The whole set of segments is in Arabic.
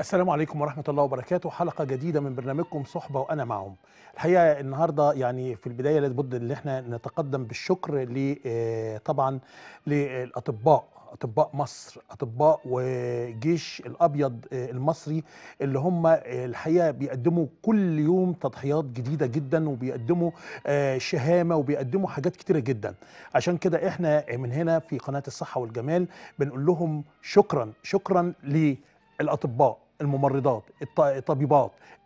السلام عليكم ورحمة الله وبركاته. حلقة جديدة من برنامجكم صحبة وأنا معهم. الحقيقة النهاردة يعني في البداية لابد إن احنا نتقدم بالشكر طبعا للأطباء، أطباء مصر، أطباء وجيش الأبيض المصري اللي هم الحقيقة بيقدموا كل يوم تضحيات جديدة جدا، وبيقدموا شهامة، وبيقدموا حاجات كتيرة جدا. عشان كده احنا من هنا في قناة الصحة والجمال بنقول لهم شكرا شكرا للأطباء، الممرضات، الطبيبات،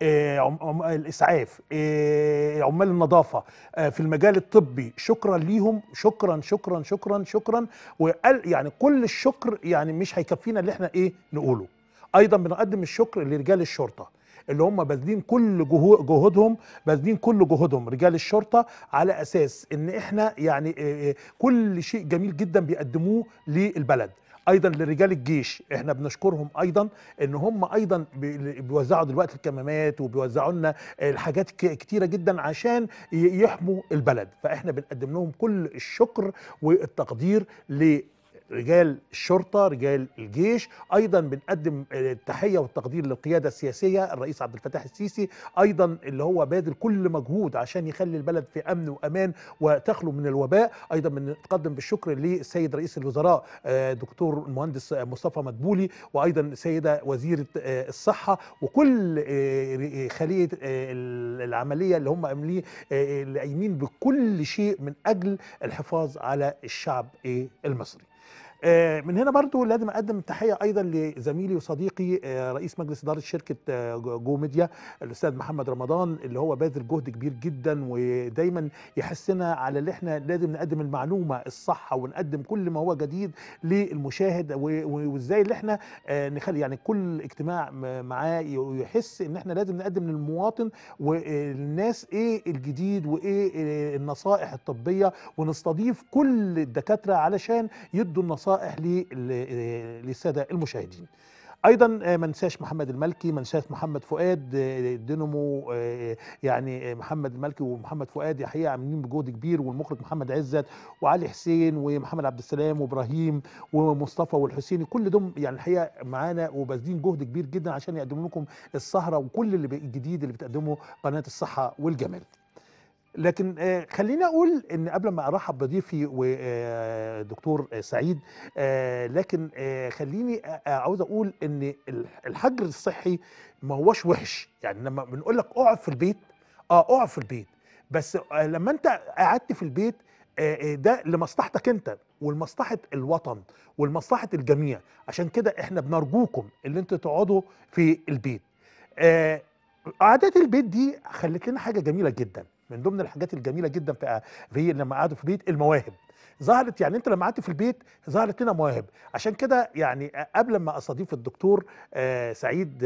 الإسعاف، عمال النظافة، في المجال الطبي. شكرا ليهم، شكرا شكرا شكرا شكرا. وقال يعني كل الشكر يعني مش هيكفينا اللي احنا نقوله. ايضا بنقدم الشكر لرجال الشرطة اللي هم باذلين كل جهودهم، باذلين كل جهودهم رجال الشرطة، على اساس ان احنا يعني كل شيء جميل جدا بيقدموه للبلد. ايضا لرجال الجيش احنا بنشكرهم ايضا، ان هم ايضا بيوزعوا دلوقتي الكمامات، وبيوزعوا لنا الحاجات كتيره جدا عشان يحموا البلد. فاحنا بنقدم لهم كل الشكر والتقدير لرجال الشرطه، رجال الجيش. ايضا بنقدم التحيه والتقدير للقياده السياسيه، الرئيس عبد الفتاح السيسي ايضا اللي هو باذل كل مجهود عشان يخلي البلد في امن وامان وتخلو من الوباء. ايضا بنتقدم بالشكر للسيد رئيس الوزراء دكتور المهندس مصطفى مدبولي، وايضا السيده وزيره الصحه، وكل خليه العمليه اللي هم عاملين، اللي قايمين بكل شيء من اجل الحفاظ على الشعب المصري. من هنا برضو لازم اقدم تحيه ايضا لزميلي وصديقي رئيس مجلس اداره شركه جو ميديا، الاستاذ محمد رمضان، اللي هو باذل جهد كبير جدا ودايما يحسنا على اللي احنا لازم نقدم المعلومه الصح، ونقدم كل ما هو جديد للمشاهد، وازاي اللي احنا نخلي يعني كل اجتماع معاه يحس ان احنا لازم نقدم للمواطن والناس ايه الجديد وايه النصائح الطبيه، ونستضيف كل الدكاتره علشان يدوا النصائح للساده المشاهدين. ايضا ما ننساش محمد الملكي، ما ننساش محمد فؤاد، دينامو، يعني محمد الملكي ومحمد فؤاد الحقيقه عاملين بجهد كبير، والمخرج محمد عزت وعلي حسين ومحمد عبد السلام وابراهيم ومصطفى والحسيني، كل دول يعني الحقيقه معانا وباذلين جهد كبير جدا عشان يقدموا لكم السهره وكل الجديد اللي بتقدمه قناه الصحه والجمال. لكن خليني اقول ان قبل ما ارحب بضيفي ودكتور سعيد، لكن خليني عاوز اقول ان الحجر الصحي ما هوش وحش. يعني لما بنقول لك اقعد في البيت، اقعد في البيت، بس لما انت قعدت في البيت ده لمصلحتك انت ولمصلحه الوطن ولمصلحه الجميع. عشان كده احنا بنرجوكم اللي انتوا تقعدوا في البيت. آه، قعدات البيت دي خلت لنا حاجه جميله جدا. من ضمن الحاجات الجميله جدا في لما قعدوا في البيت المواهب ظهرت. يعني انت لما قعدت في البيت ظهرت لنا مواهب. عشان كده يعني قبل ما استضيف الدكتور سعيد،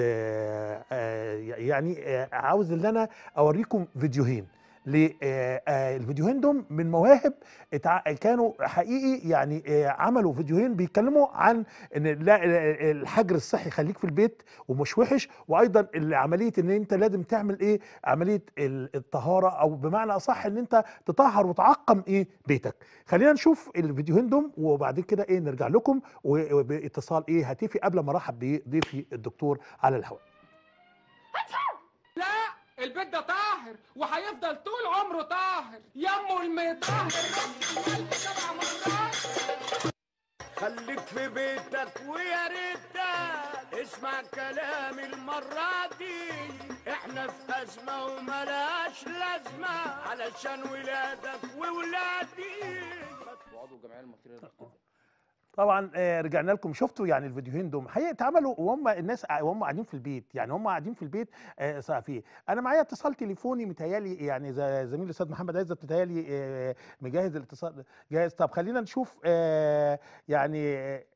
يعني عاوز ان انا اوريكم فيديوهين. الفيديوهين دول من مواهب كانوا حقيقي. يعني عملوا فيديوهين بيتكلموا عن ان لا، الحجر الصحي خليك في البيت ومش وحش، وايضا عمليه ان انت لازم تعمل عمليه الطهاره، او بمعنى اصح ان انت تطهر وتعقم بيتك. خلينا نشوف الفيديوهين دول وبعدين كده نرجع لكم وباتصال هاتفي قبل ما ارحب بضيفي الدكتور على الهواء. لا، البيت ده طاهر وهيفضل طول عمره طاهر. يمه المطهر رص القلب 7 مرات. خليك في بيتك ويا ريتك اسمع كلامي المرة دي. احنا في أزمة وملاش لازمة علشان ولادك وولادي. وعضو الجمعية المصرية للطب. طبعا رجعنا لكم. شفتوا يعني الفيديوهين دول حقيقة اتعملوا وهم الناس وهم قاعدين في البيت. يعني هم قاعدين في البيت صحفيين. انا معايا اتصال تليفوني متهيالي، يعني زميلي الاستاذ محمد عزت متهيالي مجهز الاتصال جاهز. طب خلينا نشوف يعني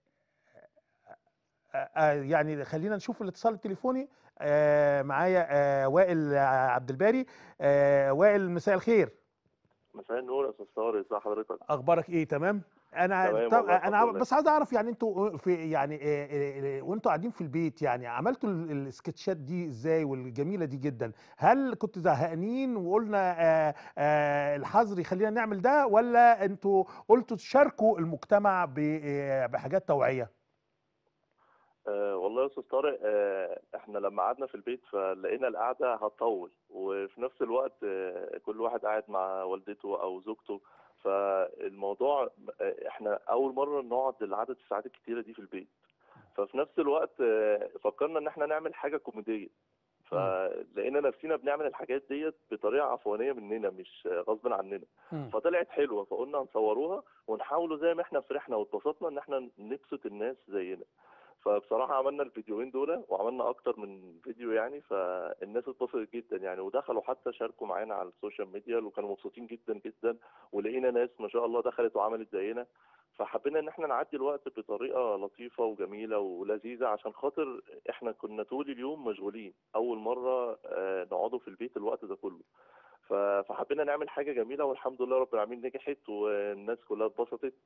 يعني خلينا نشوف الاتصال التليفوني. معايا وائل عبد الباري. وائل مساء الخير. مساء النور يا استاذ طارق، ازي حضرتك؟ اخبارك ايه؟ تمام. تمام طب والله الحمد انا لله. بس عايز اعرف يعني انتوا في يعني وانتوا قاعدين في البيت يعني عملتوا السكتشات دي ازاي والجميله دي جدا؟ هل كنتوا زهقانين وقلنا الحظر يخلينا نعمل ده، ولا انتوا قلتوا تشاركوا المجتمع بحاجات توعيه؟ والله يا استاذ طارق، احنا لما قعدنا في البيت فلقينا القعده هتطول، وفي نفس الوقت كل واحد قاعد مع والدته او زوجته. فالموضوع احنا اول مره نقعد العدد الساعات الكتيره دي في البيت. ففي نفس الوقت فكرنا ان احنا نعمل حاجه كوميديه، فلقينا نفسنا بنعمل الحاجات ديت بطريقه عفوانيه مننا مش غصب عننا. فطلعت حلوه، فقلنا هنصوروها ونحاولوا زي ما احنا فرحنا واتبسطنا ان احنا نبسط الناس زينا. فبصراحه عملنا الفيديوهين دول وعملنا اكتر من فيديو يعني، فالناس اتبسطت جدا يعني، ودخلوا حتى شاركوا معانا على السوشيال ميديا وكانوا مبسوطين جدا جدا. ولقينا ناس ما شاء الله دخلت وعملت زينا. فحبينا ان احنا نعدي الوقت بطريقه لطيفه وجميله ولذيذه، عشان خاطر احنا كنا طول اليوم مشغولين، اول مره نقعدوا في البيت الوقت ده كله. فحبينا نعمل حاجه جميله، والحمد لله رب العالمين نجحت والناس كلها اتبسطت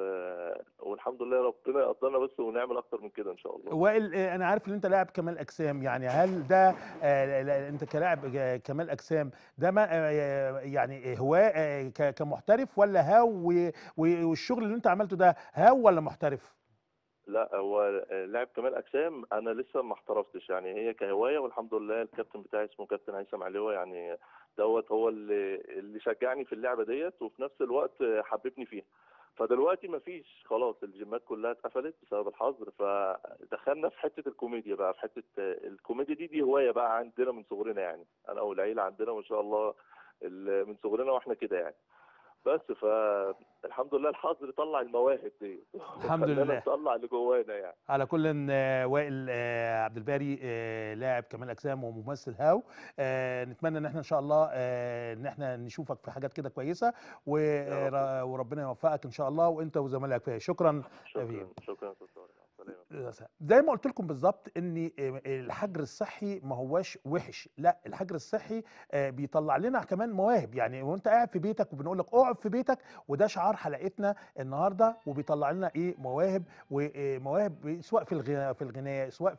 والحمد لله ربنا يقدرنا بس ونعمل اكتر من كده ان شاء الله. وائل، انا عارف ان انت لاعب كمال اجسام، يعني هل ده انت كلاعب كمال اجسام ده ما يعني هواه كمحترف، ولا هاو والشغل اللي انت عملته ده هاو ولا محترف؟ لا، هو لاعب كمال اجسام انا لسه ما احترفتش يعني، هي كهوايه، والحمد لله الكابتن بتاعي اسمه كابتن هيثم علوه يعني، دوت هو اللي شجعني في اللعبه ديت، وفي نفس الوقت حببني فيها. فدلوقتي ما فيش خلاص، الجيمات كلها اتقفلت بسبب الحظر، فدخلنا في حته الكوميديا بقى، في حته الكوميديا دي هوايه بقى عندنا من صغرنا يعني، انا والعيله عندنا ما شاء الله من صغرنا واحنا كده يعني. بس فالحمد لله الحظر طلع المواهب دي الحمد وخلانا لله. نطلع اللي جوانا يعني. على كل وائل عبد الباري لاعب كمال اجسام وممثل هاو، نتمنى ان احنا ان شاء الله ان احنا نشوفك في حاجات كده كويسه وربنا يوفقك ان شاء الله وانت وزملائك فيها. شكرا. شكرا شكرا استاذ طارق، السلامه. زي ما قلت لكم بالظبط ان الحجر الصحي ما هواش وحش، لا الحجر الصحي بيطلع لنا كمان مواهب، يعني وانت قاعد في بيتك وبنقول لك اقعد في بيتك، وده شعار حلقتنا النهارده، وبيطلع لنا ايه مواهب، ومواهب سواء في الغناء، سواء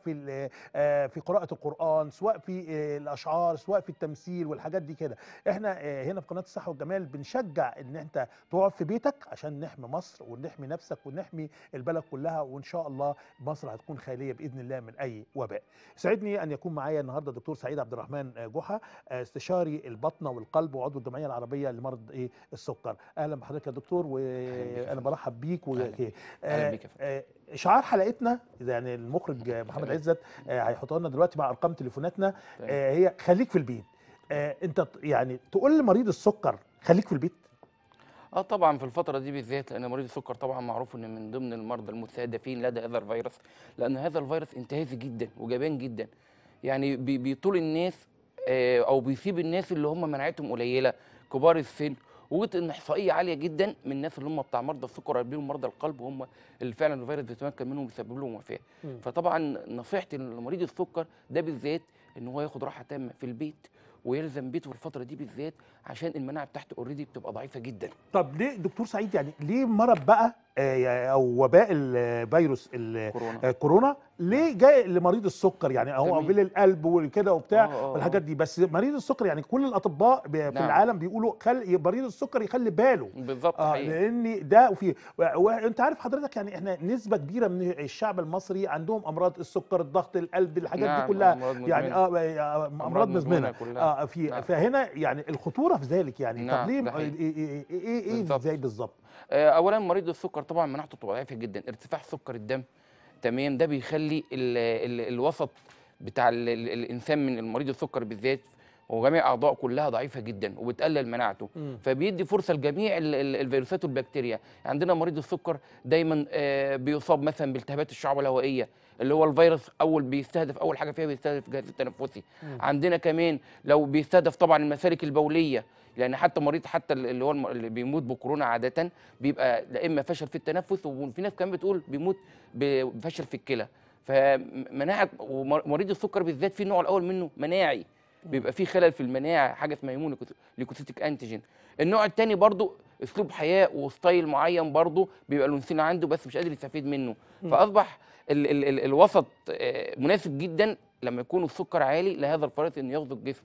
في قراءة القرآن، سواء في الاشعار، سواء في التمثيل والحاجات دي كده. احنا هنا في قناة الصحة والجمال بنشجع ان انت تقعد في بيتك عشان نحمي مصر ونحمي نفسك ونحمي البلد كلها، وان شاء الله مصر هتكون خاليه باذن الله من اي وباء. سعدني ان يكون معايا النهارده دكتور سعيد عبد الرحمن جحا، استشاري البطنه والقلب وعضو الجمعيه العربيه لمرض السكر. اهلا بحضرتك يا دكتور، وانا برحب بيك. اهلا بيك. اشعار حلقتنا يعني المخرج محمد عزت هيحطها لنا دلوقتي مع ارقام تليفوناتنا، هي خليك في البيت. انت يعني تقول لمريض السكر خليك في البيت؟ طبعا في الفتره دي بالذات، لان مريض السكر طبعا معروف ان من ضمن المرضى المستهدفين لدى هذا الفيروس، لان هذا الفيروس انتهازي جدا وجبان جدا، يعني بيطول الناس او بيصيب الناس اللي هم مناعتهم قليله، كبار السن، وجد ان احصائيه عاليه جدا من الناس اللي هم بتاع مرضى السكر قبلهم مرضى القلب، وهم اللي فعلا الفيروس بيتمكن منهم ويسبب لهم وفاه. فطبعا نصيحتي لمريض السكر ده بالذات ان هو ياخد راحه تامه في البيت، ويلزم بيته في الفتره دي بالذات، عشان المناعه بتاعته اوريدي بتبقى ضعيفه جدا. طب ليه دكتور سعيد، يعني ليه مرض بقى او وباء الفيروس كورونا ليه جاي لمريض السكر؟ يعني هو قبل القلب وكده وبتاع والحاجات دي، بس مريض السكر يعني كل الاطباء في العالم بيقولوا مريض السكر يخلي باله بالظبط. لان ده وانت عارف حضرتك يعني احنا نسبه كبيره من الشعب المصري عندهم امراض السكر، الضغط، القلب، الحاجات دي كلها يعني امراض مزمنه فهنا يعني الخطوره في ذلك يعني. طب ليه ايه ازاي بالظبط؟ اولا مريض السكر طبعا مناعته بتبقى ضعيفه جدا، ارتفاع سكر الدم تمام، ده بيخلي الوسط بتاع الانسان من المريض السكر بالذات وجميع اعضائه كلها ضعيفه جدا وبتقلل مناعته، فبيدي فرصه لجميع الفيروسات والبكتيريا. عندنا مريض السكر دايما بيصاب مثلا بالتهابات الشعب الهوائيه، اللي هو الفيروس بيستهدف اول حاجه فيها بيستهدف الجهاز التنفسي. عندنا كمان لو بيستهدف طبعا المسالك البوليه، لان حتى مريض اللي هو اللي بيموت بكورونا عاده بيبقى لا اما فشل في التنفس، وفي ناس كمان بتقول بيموت بفشل في الكلى. فمناعه ومريض السكر بالذات في النوع الاول منه مناعي، بيبقى فيه خلل في المناعه، حاجه اسمها هيمون ليكوسيتيك انتيجين. النوع الثاني برضو اسلوب حياه وستايل معين برضو بيبقى الانسان عنده بس مش قادر يستفيد منه، فاصبح الوسط مناسب جدا لما يكون السكر عالي لهذا الفيروس انه يغزو الجسم.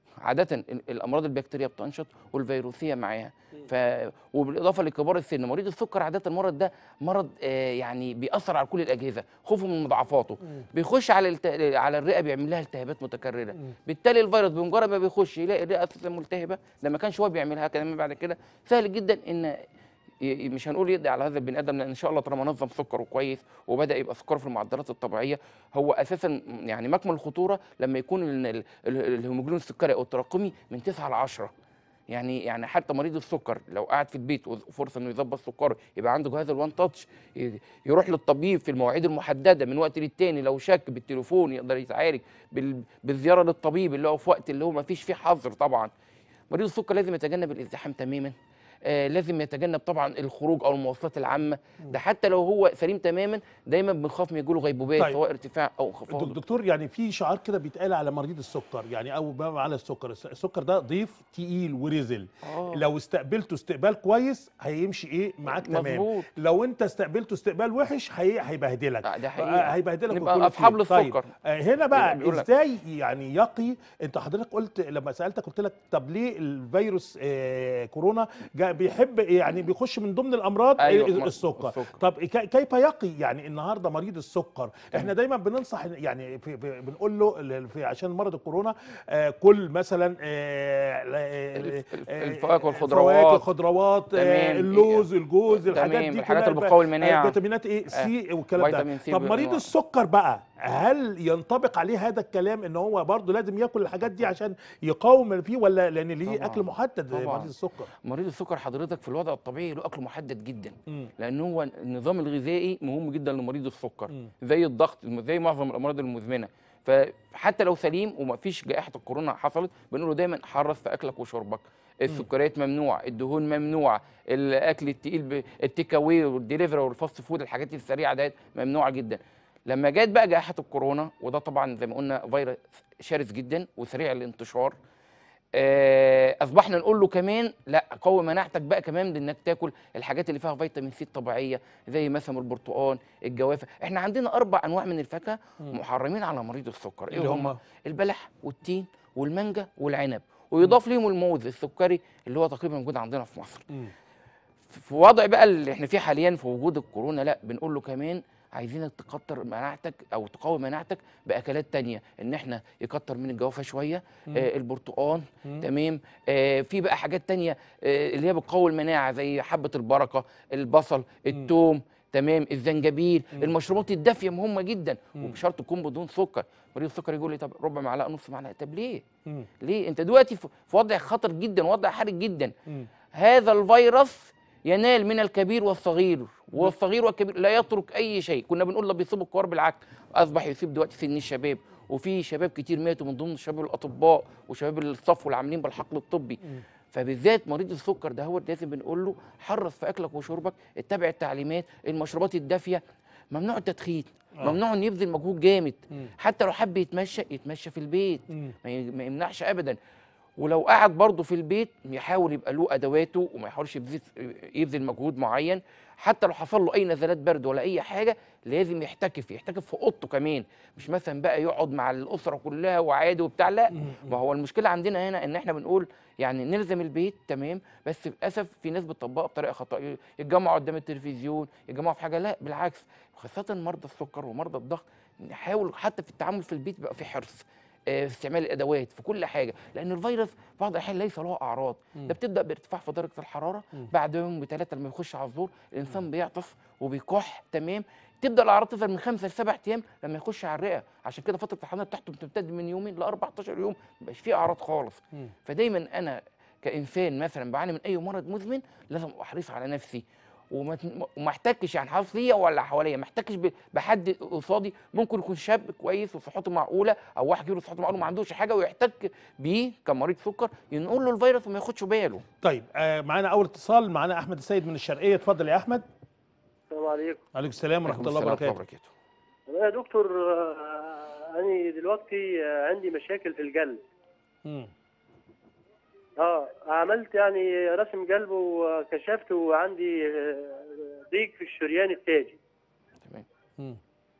عاده الامراض البكتيريه بتنشط والفيروسيه معاها. وبالاضافه لكبار السن، مريض السكر عاده المرض ده مرض يعني بيأثر على كل الاجهزه خوفا من مضاعفاته. بيخش على على الرئه بيعمل لها التهابات متكرره. بالتالي الفيروس بمجرد ما بيخش يلاقي الرئه اساسا ملتهبه، ده ما كانش هو بيعملها كمان بعد كده سهل جدا ان مش هنقول يقضي على هذا البني ادم، لان ان شاء الله طالما نظم سكره كويس وبدا يبقى سكره في المعدلات الطبيعيه، هو اساسا يعني مكمن الخطوره لما يكون الهيموجلوبين السكري او التراكمي من 9 ل 10. يعني حتى مريض السكر لو قاعد في البيت وفرصه انه يظبط سكره، يبقى عنده جهاز الوان تاتش، يروح للطبيب في المواعيد المحدده من وقت للتاني، لو شك بالتليفون يقدر يتعالج بالزياره للطبيب اللي هو في وقت اللي هو ما فيش فيه حظر. طبعا مريض السكر لازم يتجنب الازدحام تماما. لازم يتجنب طبعا الخروج او المواصلات العامه، ده حتى لو هو سليم تماما دايما بنخاف من يجيله غيبوبات. طيب. سواء ارتفاع او انخفاض. دكتور، يعني في شعار كده بيتقال على مريض السكر، يعني او على السكر ده ضيف تقيل ورزل. لو استقبلته استقبال كويس هيمشي ايه معاك تمام، لو انت استقبلته استقبال وحش هيبهدلك. ده حقيقي. هيبهدلك نبقى اصحاب للسكر. طيب هنا بقى ازاي يعني يقي؟ انت حضرتك قلت لما سالتك قلت لك طب ليه الفيروس كورونا بيحب يعني بيخش من ضمن الامراض السكر. طب كيف يقي يعني النهارده مريض السكر؟ احنا دايما بننصح يعني بنقول له عشان مرض الكورونا كل مثلا الفواكه والخضروات، اللوز، الجوز، الحاجات دي الحاجات اللي بتقوي المناعه، فيتامينات ايه سي والكلام ده. طب مريض السكر بقى هل ينطبق عليه هذا الكلام ان هو برضه لازم ياكل الحاجات دي عشان يقاوم فيه، ولا لان ليه اكل محدد؟ مريض السكر، مريض السكر حضرتك في الوضع الطبيعي له اكل محدد جدا، لان هو النظام الغذائي مهم جدا لمريض السكر، زي الضغط، زي معظم الامراض المزمنه. فحتى لو سليم ومفيش جائحه الكورونا حصلت، بنقول له دايما حرص في اكلك وشربك. السكريات ممنوع، الدهون ممنوع، الاكل التقيل، التيك اواي والدليفري والفاست فود، الحاجات السريعه ديت ممنوعه جدا. لما جت بقى جائحه الكورونا، وده طبعا زي ما قلنا فيروس شرس جدا وسريع الانتشار، اصبحنا نقول له كمان لا، قوي مناعتك بقى كمان بانك تاكل الحاجات اللي فيها فيتامين سي الطبيعيه، زي مثلا البرتقال، الجوافه. احنا عندنا 4 انواع من الفاكهه محرمين على مريض السكر، ايه هم؟ البلح والتين والمانجا والعنب، ويضاف ليهم الموز السكري اللي هو تقريبا موجود عندنا في مصر. في وضع بقى اللي احنا فيه حاليا في وجود الكورونا، لا بنقول له كمان عايزينك تكتر مناعتك او تقوي مناعتك باكلات تانية، ان احنا يكتر من الجوافه شويه، البرتقال، تمام. في بقى حاجات تانية اللي هي بتقوي المناعه، زي حبه البركه، البصل، الثوم، تمام، الزنجبيل، المشروبات الدافيه مهمه جدا، وبشرط تكون بدون سكر. مريض السكر يقول لي طب ربع معلقه، نص معلقه، طب ليه؟ ليه؟ انت دلوقتي في وضع خطر جدا، وضع حرج جدا. هذا الفيروس ينال من الكبير والصغير، والصغير والكبير لا يترك اي شيء. كنا بنقول لا بيصيب الكبار، بالعكس اصبح يصيب دلوقتي سن الشباب، وفي شباب كتير ماتوا من ضمن الشباب الاطباء وشباب الصف والعاملين بالحقل الطبي. فبالذات مريض السكر ده هو لازم بنقول له حرص في اكلك وشربك، اتبع التعليمات، المشروبات الدافيه، ممنوع التدخين، ممنوع انه يبذل مجهود جامد، حتى لو حب يتمشى في البيت، ما يمنعش ابدا. ولو قعد برضه في البيت يحاول يبقى له ادواته، وما يحاولش يبذل مجهود معين. حتى لو حصل له اي نزلات برد ولا اي حاجه، لازم يحتكف في اوضته كمان، مش مثلا بقى يقعد مع الاسره كلها وعادي وبتاع، لا. ما هو المشكله عندنا هنا ان احنا بنقول يعني نلزم البيت تمام، بس للاسف في ناس بتطبقها بطريقه خطا، يتجمعوا قدام التلفزيون، يتجمعوا في حاجه، لا بالعكس. خاصه مرضى السكر ومرضى الضغط، نحاول حتى في التعامل في البيت يبقى في حرص في استعمال الادوات في كل حاجه، لان الفيروس بعض الاحيان ليس له اعراض. ده بتبدا بارتفاع في درجه الحراره، بعد يوم ب3 لما يخش على الظهر الانسان بيعطس وبيكح، تمام. تبدا الاعراض تظهر من 5 ل 7 ايام لما يخش على الرئه، عشان كده فتره الحمل بتاعته بتمتد من يومين ل 14 يوم، ما بيبقاش فيه اعراض خالص. فدايما انا كانسان مثلا بعاني من اي مرض مزمن لازم ابقى حريص على نفسي، وما احتكش يعني حظ ليا ولا حواليا، ما احتكش بحد قصادي ممكن يكون شاب كويس وصحته معقوله، او واحد كبير وصحته معقوله ما عندوش حاجه ويحتك بيه كمريض سكر، ينقل له الفيروس وما ياخدش باله. طيب معانا اول اتصال، معانا احمد السيد من الشرقيه، اتفضل يا احمد. السلام عليكم. وعليكم السلام ورحمه الله وبركاته. يا دكتور، انا دلوقتي عندي مشاكل في القلب. عملت يعني رسم قلب وكشفت، وعندي ضيق في الشريان التاجي. تمام.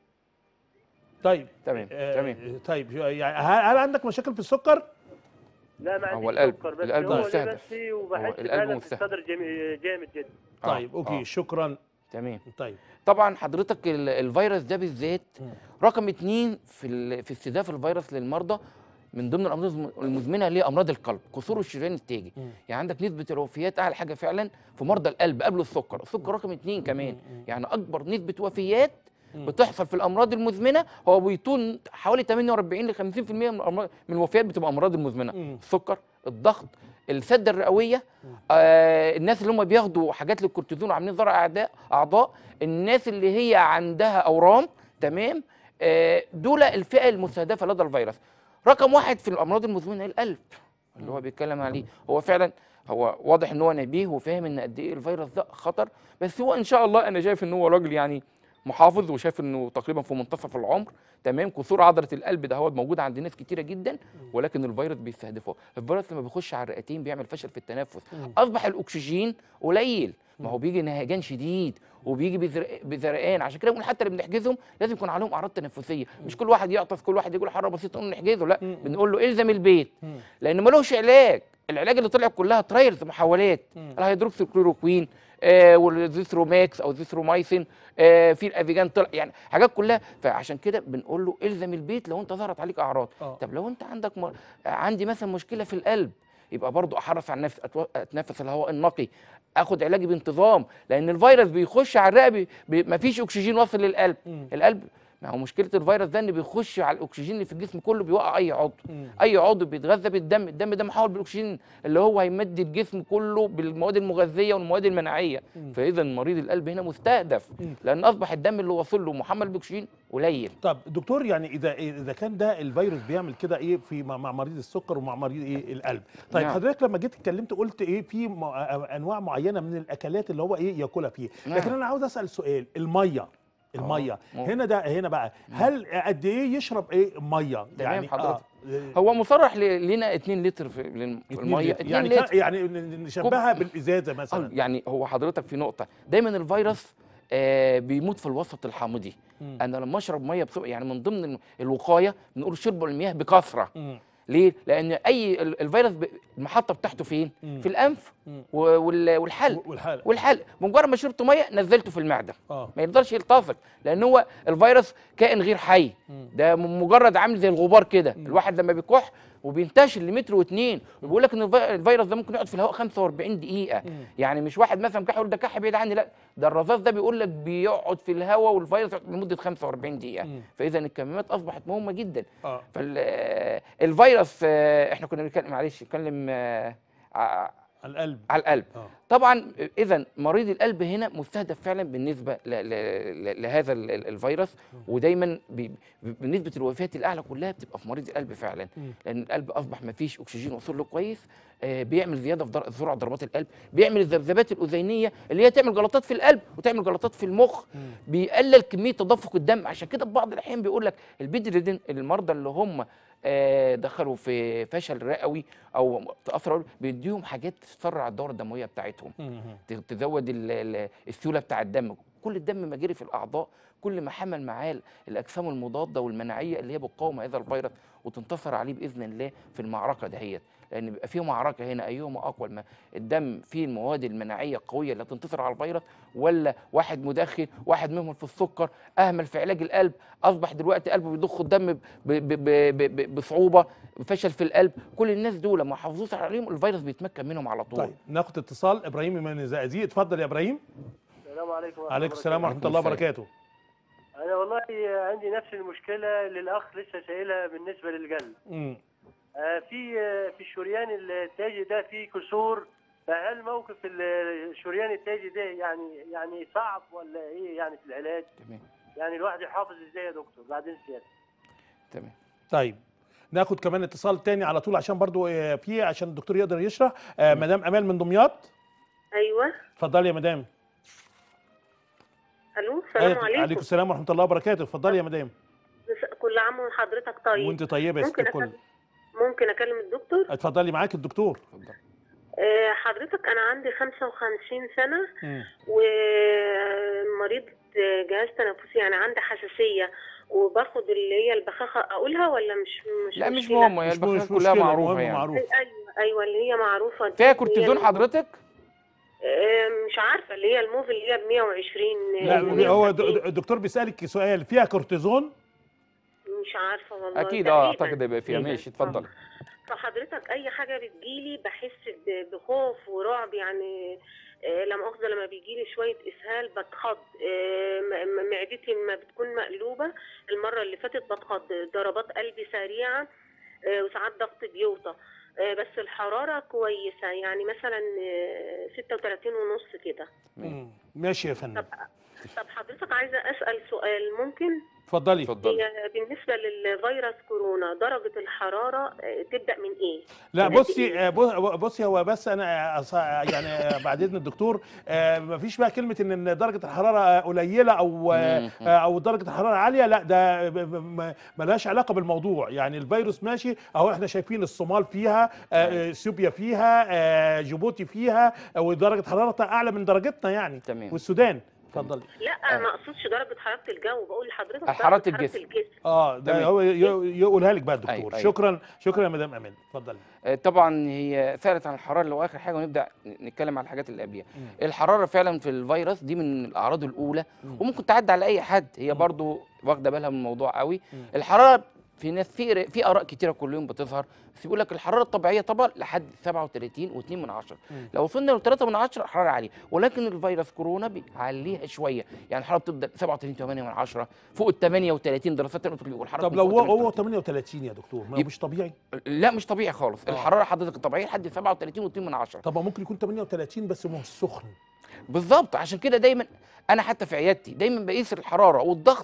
طيب تمام. طيب يعني هل عندك مشاكل في السكر؟ لا ما هو عنديش القلب سكر، بس القلب هو ليه مستهدف. نفسي هو وبحس القلب بألم في مستهدف. الصدر جامد جدا. طيب اوكي شكرا. تمام. طيب طبعا حضرتك الفيروس ده بالذات مم. رقم 2 في استهداف الفيروس للمرضى. من ضمن الامراض المزمنه اللي هي امراض القلب، كسور الشريان التاجي. مم. يعني عندك نسبه الوفيات اعلى حاجه فعلا في مرضى القلب قبل السكر. السكر رقم 2 كمان. يعني اكبر نسبه وفيات بتحصل في الامراض المزمنه هو بيكون حوالي 48 ل 50% من الوفيات بتبقى امراض المزمنه. السكر، الضغط، السده الرئويه، الناس اللي هم بياخدوا حاجات للكورتيزون وعاملين زرع اعضاء، الناس اللي هي عندها اورام، تمام. دول الفئه المستهدفه لدى الفيروس. رقم 1 في الامراض المزمنه القلب اللي هو بيتكلم عليه. هو فعلا هو واضح ان هو نبيه وفاهم ان قد ايه الفيروس ده خطر، بس هو ان شاء الله انا شايف ان هو راجل يعني محافظ، وشايف انه تقريبا في منتصف العمر، تمام. كسور عضله القلب ده هو موجود عند ناس كتيره جدا، ولكن الفيروس بيستهدفه. الفيروس لما بيخش على الرئتين بيعمل فشل في التنفس، اصبح الاكسجين قليل، ما هو بيجي نهجان شديد وبيجي بزرقان. عشان كده بنقول حتى اللي بنحجزهم لازم يكون عليهم اعراض تنفسيه، مش كل واحد يعطس، كل واحد يقول حراره بسيطه نقول نحجزه، لا، بنقول له الزم البيت، لان ملوش علاج. العلاج اللي طلع كلها ترايلز، محاولات، الهيدروكسيكلوروكوين والزيثروماكس او زيثرومايسين، في الافيجان طلع، يعني حاجات كلها. فعشان كده بنقول له الزم البيت لو انت ظهرت عليك اعراض. طب لو انت عندك عندي مثلا مشكله في القلب، يبقى برضو احرص على النفس، اتنفس الهواء النقي، اخد علاجي بانتظام، لان الفيروس بيخش على الرئه مفيش اكسجين واصل للقلب. القلب، ما هو مشكله الفيروس ده ان بيخش على الاكسجين اللي في الجسم كله، بيوقع اي عضو. اي عضو بيتغذى بالدم، الدم ده محول بالاكسجين اللي هو هيمد الجسم كله بالمواد المغذيه والمواد المناعيه. فاذا مريض القلب هنا مستهدف، لان اصبح الدم اللي واصل له محمل باكسجين قليل. طب دكتور، يعني اذا كان ده الفيروس بيعمل كده ايه في مع مريض السكر ومع مريض ايه القلب، طيب نعم. حضرتك لما جيت اتكلمت قلت ايه في انواع معينه من الاكلات اللي هو ايه ياكلها فيه، نعم. لكن انا عاوز اسال سؤال، الميه هنا بقى هل قد ايه يشرب ايه ميه؟ تمام يعني حضرتك. هو مصرح لنا 2 لتر في الميه، 2 لتر. يعني نشبهها بالازازه مثلا. يعني هو حضرتك في نقطه، دايما الفيروس بيموت في الوسط الحامضي. انا لما اشرب ميه يعني من ضمن الوقايه بنقول شرب المياه بكثره. ليه؟ لان الفيروس المحطه بتاعته فين؟ في الانف والحلق. مجرد ما شربت ميه نزلته في المعده، ما يقدرش يلتصق، لان هو الفيروس كائن غير حي. ده مجرد عامل زي الغبار كده. الواحد لما بيكح وبينتشر لمتر واتنين، وبيقول لك ان الفيروس ده ممكن يقعد في الهواء 45 دقيقه. يعني مش واحد مثلا كح يقول ده كح بعيد عني، لا، ده الرذاذ ده بيقول لك بيقعد في الهواء والفيروس لمده 45 دقيقه. فاذا الكمامات اصبحت مهمه جدا. فالفيروس احنا كنا بنتكلم، معلش نتكلم على القلب. على القلب. طبعا اذا مريض القلب هنا مستهدف فعلا بالنسبه لهذا الفيروس، ودايما بنسبه الوفيات الاعلى كلها بتبقى في مريض القلب فعلا، لان القلب اصبح ما فيش اكسجين وصل له كويس، بيعمل زياده في سرعه ضربات القلب، بيعمل الذبذبات الاذينيه اللي هي تعمل جلطات في القلب وتعمل جلطات في المخ، بيقلل كميه تدفق الدم. عشان كده في بعض الاحيان بيقول لك البيدريدين، المرضى اللي هم دخلوا في فشل رئوي او تاثر، بيديهم حاجات تسرع الدوره الدمويه بتاعتهم، تزود السيوله بتاع الدم. كل الدم ما جري في الاعضاء، كل ما حمل معاه الاجسام المضاده والمناعيه اللي هي بتقاوم هذا الفيروس وتنتصر عليه باذن الله في المعركه دهيت. لان بيبقى في معركه هنا، ايهما اقوى، الدم فيه المواد المناعيه القويه اللي تنتصر على الفيروس، ولا واحد مدخن، واحد مهمل في السكر، اهمل في علاج القلب، اصبح دلوقتي قلبه بيضخ الدم بصعوبه، فشل في القلب. كل الناس دول ما حافظوش عليهم الفيروس بيتمكن منهم على طول. طيب ناخد اتصال. ابراهيم من الزقازيق، اتفضل يا ابراهيم. السلام عليكم. وعليكم السلام ورحمه الله وبركاته. انا والله عندي نفس المشكله للاخ لسه سائلها بالنسبه للقلب. في الشريان التاجي ده في كسور، فهل موقف الشريان التاجي ده يعني صعب ولا ايه يعني في العلاج؟ تمام. يعني الواحد يحافظ ازاي يا دكتور بعدين سيادة؟ تمام. طيب ناخد كمان اتصال تاني على طول عشان برضو عشان الدكتور يقدر يشرح. مدام امال من دمياط. ايوه اتفضلي يا مدام. الو السلام عليكم. عليكم السلام ورحمه الله وبركاته. اتفضلي يا مدام. كل عام وحضرتك طيب. وانت طيبه يا ست الكل. ممكن اكلم الدكتور؟ اتفضلي معاك الدكتور. اتفضل. حضرتك انا عندي 55 سنه ومريض جهاز تنفسي، يعني عندي حساسيه وباخد اللي هي البخاخه، اقولها ولا مش لا مش مشكله؟ مهم، هي مش البخاخات كلها مشكله، معروفه المهم يعني. معروف. ايوه ايوه اللي هي معروفه دي، فيها اللي هي كورتيزون حضرتك؟ مش عارفه، اللي هي الموف اللي هي ب 120 لا هو 170. الدكتور بيسالك سؤال، فيها كورتيزون؟ مش عارفه والله، اكيد تقريبا. اعتقد هيبقى فيها. ماشي اتفضلي. فحضرتك اي حاجه بتجيلي بحس بخوف ورعب يعني. لا مؤاخذه، لما بيجيلي شويه اسهال بتخض، معدتي لما بتكون مقلوبه. المره اللي فاتت بتخض، ضربات قلبي سريعه، وساعات ضغط بيوطى. بس الحراره كويسه، يعني مثلا 36 ونص كده. ماشي يا فندم. طب حضرتك عايزه اسال سؤال ممكن؟ اتفضلي. اتفضلي. هي بالنسبه للفيروس كورونا درجه الحراره تبدا من ايه؟ لا من قد بصي إيه؟ بصي هو بس انا يعني بعد اذن الدكتور، مفيش بقى كلمه ان درجه الحراره قليله او درجه الحراره عاليه، لا ده ملهاش علاقه بالموضوع. يعني الفيروس ماشي اهو، احنا شايفين الصومال فيها، اثيوبيا فيها، جيبوتي فيها، ودرجه حرارتها اعلى من درجتنا يعني. تمام. والسودان. اتفضلي. لا ما اقصدش درجه حراره الجو، بقول لحضرتك حرارة درجه حراره الجسم. الجسم. ده تمام. هو يقولها لك بقى الدكتور. أيوة. شكرا يا مدام امان. اتفضلي. طبعا هي سالت عن الحراره اللي هو اخر حاجه، ونبدا نتكلم عن الحاجات اللي قبليها. الحراره فعلا في الفيروس دي من الاعراض الاولى، وممكن تعدي على اي حد. هي برضو واخده بالها من الموضوع قوي. الحراره في ناس في اراء كتيره كل يوم بتظهر، بس بيقول لك الحراره الطبيعيه طبعا لحد 37.2، لو وصلنا ل 3 حراره عاليه، ولكن الفيروس كورونا بيعليها شويه، يعني الحراره بتبدا 37.8 فوق ال 38. دراسات بتقول الحراره طب لو هو 38 يا دكتور، ما هو مش طبيعي؟ لا مش طبيعي خالص. الحراره حضرتك الطبيعيه لحد 37.2. طب ممكن يكون 38 بس مش سخن. بالظبط، عشان كده دايما انا حتى في عيادتي دايما بقيس الحراره والضغط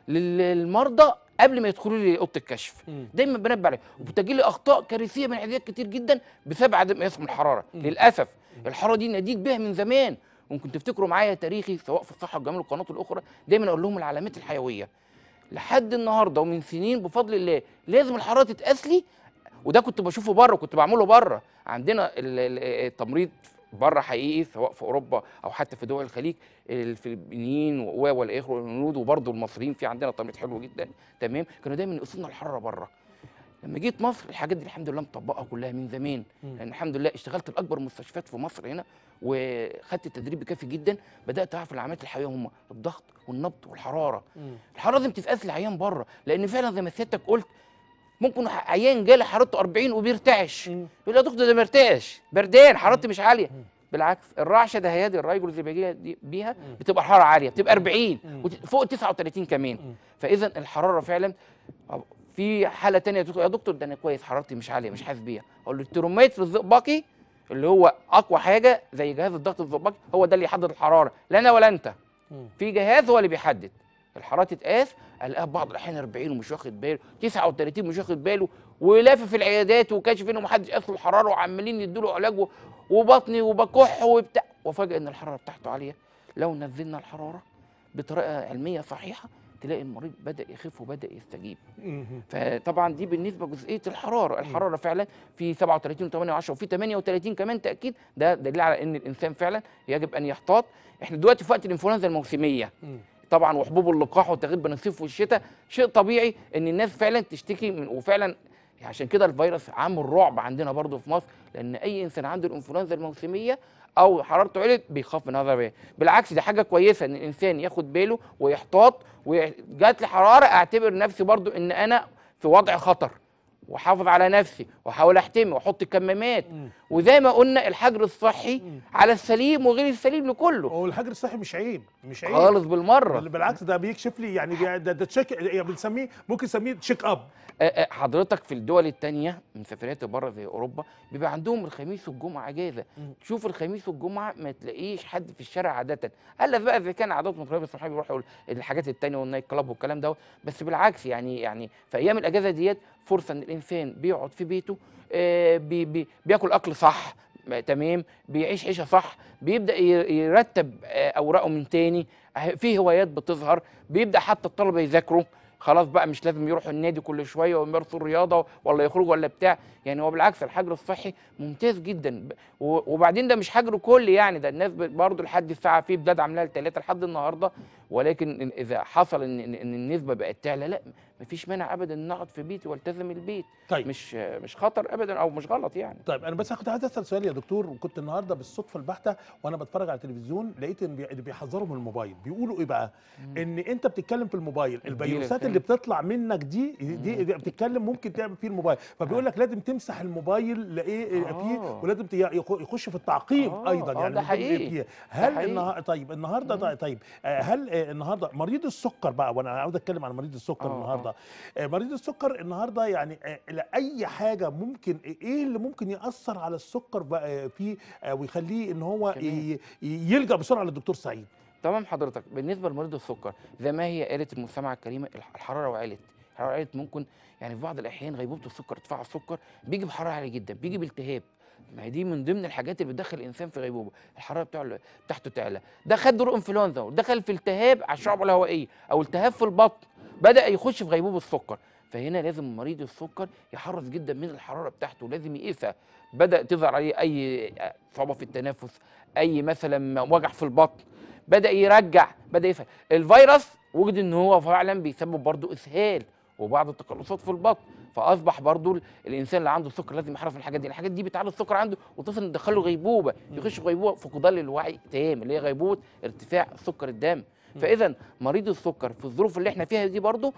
للمرضى قبل ما يدخلوا لي اوضه الكشف. دايما بنبه عليهم، وبتجي لي اخطاء كارثيه من عيادات كتير جدا بسبب عدم قياس الحراره. للاسف الحراره دي ناديت بها من زمان، ممكن تفتكروا معايا تاريخي سواء في الصحه والجمال والقناه الاخرى، دايما اقول لهم العلامات الحيويه لحد النهارده ومن سنين بفضل الله لازم الحراره تتقاس لي. وده كنت بشوفه بره، كنت بعمله بره. عندنا التمريض بره حقيقي سواء في اوروبا او حتى في دول الخليج، الفلبينيين والاخوه والهنود وبرضه المصريين، في عندنا تمريض حلو جدا. تمام. كانوا دايما يقيسوا لنا الحراره بره. لما جيت مصر الحاجات دي الحمد لله مطبقه كلها من زمان، لان الحمد لله اشتغلت الاكبر مستشفيات في مصر هنا، وخدت التدريب كافي جدا. بدات اعرف العلامات الحيويه هم الضغط والنبض والحراره. الحراره لازم تتقاس للعيان بره، لان فعلا زي ما سيادتك قلت ممكن عيان جالي حرارته 40 وبيرتعش، يقول لي يا دكتور ده مرتعش بردان، حرارتي مش عاليه. بالعكس، الرعشه دهيات الرايجولز اللي بيجي بيها بتبقى حراره عاليه، بتبقى 40 فوق 39 كمان. فاذا الحراره فعلا. في حاله ثانيه يا دكتور ده انا كويس حرارتي مش عاليه مش حاسس بيها، اقول له الترمومتر الزئبقي اللي هو اقوى حاجه زي جهاز الضغط الزئبقي هو ده اللي يحدد الحراره، لا انا ولا انت. في جهاز هو اللي بيحدد الحراره، تتقاس الاقيها بعض الاحيان 40 ومش واخد باله، 39 مش واخد باله، ولافف في العيادات وكاشف انه محدش قاس له الحراره وعمالين يدوا له علاج وبطني وبكح وبتاع، وفجاه ان الحراره بتاعته عاليه. لو نزلنا الحراره بطريقه علميه صحيحه تلاقي المريض بدا يخف وبدا يستجيب. فطبعا دي بالنسبه لجزئيه الحراره. الحراره فعلا في 37.8 وفي 38 كمان تاكيد، ده دليل على ان الانسان فعلا يجب ان يحتاط. احنا دلوقتي في وقت الانفلونزا الموسميه طبعا، وحبوب اللقاح والتغيير بين الصيف والشتاء، شيء طبيعي ان الناس فعلا تشتكي من، وفعلا عشان كده الفيروس عامل رعب عندنا برضو في مصر، لان اي انسان عنده الانفلونزا الموسميه او حرارته علت بيخاف من هذا الفيروس. بالعكس دي حاجه كويسه ان الانسان ياخد باله ويحتاط، وجات لي حراره اعتبر نفسي برضو ان انا في وضع خطر، واحافظ على نفسي واحاول احتمي واحط كمامات. وزي ما قلنا الحجر الصحي على السليم وغير السليم لكله. والحجر الصحي مش عيب خالص بالمره، بالعكس ده بيكشف لي يعني ده تشيك، يعني بنسميه ممكن نسميه تشيك اب. حضرتك في الدول الثانيه من سفريات بره زي اوروبا بيبقى عندهم الخميس والجمعه اجازه. تشوف الخميس والجمعه ما تلاقيش حد في الشارع عاده، الا بقى اذا كان عاداتهم متغيره، بس بيروحوا الحاجات الثانيه والنايت كلاب والكلام ده. بس بالعكس يعني في ايام الاجازه ديت فرصه ان الانسان بيقعد في بيته، بياكل اكل صح، تمام، بيعيش عيشه صح، بيبدا يرتب اوراقه من تاني، في هوايات بتظهر، بيبدا حتى الطلبه يذاكروا. خلاص بقى مش لازم يروحوا النادي كل شويه ويمارسوا الرياضه ولا يخرجوا ولا بتاع. يعني هو بالعكس الحجر الصحي ممتاز جدا. وبعدين ده مش حجر كلي، يعني ده الناس برضه لحد الساعه في بدايه عاملاها ل3 لحد النهارده. ولكن اذا حصل ان النسبه بقت تعلى، لا مفيش مانع ابدا ان اقعد في بيتي والتزم البيت. طيب. مش خطر ابدا او مش غلط يعني. طيب انا بس كنت عايز اسال سؤال يا دكتور، وكنت النهارده بالصدفه البحته وانا بتفرج على التلفزيون لقيت ان اللي بيحذروا من الموبايل بيقولوا ايه بقى؟ ان انت بتتكلم في الموبايل، الفيروسات اللي بتطلع منك دي بتتكلم ممكن تعمل فيه الموبايل، فبيقول لك لازم تمسح الموبايل لايه فيه، ولازم يخش في التعقيم ايضا يعني. ده حقيقي. هل طيب النهارده طيب هل النهارده مريض السكر بقى، وانا عاوز اتكلم عن مريض السكر النهارده. مريض السكر النهارده يعني اي حاجه ممكن، ايه اللي ممكن ياثر على السكر بقى فيه ويخليه ان هو يلجا بسرعه للدكتور سعيد؟ تمام حضرتك. بالنسبه لمريض السكر زي ما هي قالت المستمعه الكريمه، الحراره وعلت ممكن يعني في بعض الاحيان غيبوبه السكر، ارتفاع السكر بيجي بحراره عاليه جدا، بيجي بالتهاب. ما هي دي من ضمن الحاجات اللي بتدخل الانسان في غيبوبه، الحراره بتاعته تعلى. ده خد دور انفلونزا ودخل في التهاب على الشعب الهوائيه او التهاب في البطن، بدا يخش في غيبوبه السكر. فهنا لازم مريض السكر يحرص جدا من الحراره بتاعته، لازم يقيسها. بدا تظهر عليه اي صعوبه في التنفس، اي مثلا وجع في البطن، بدا يرجع، بدا يفهم الفيروس، وجد ان هو فعلا بيسبب برضه اسهال وبعض التقلصات في البطن. فاصبح برضه الانسان اللي عنده السكر لازم يحرص من الحاجات دي بتعلي السكر عنده وتصل تدخله غيبوبه، يخش في غيبوبه فقدان للوعي تام، اللي هي غيبوبه ارتفاع سكر الدم. فاذا مريض السكر في الظروف اللي احنا فيها دي برضه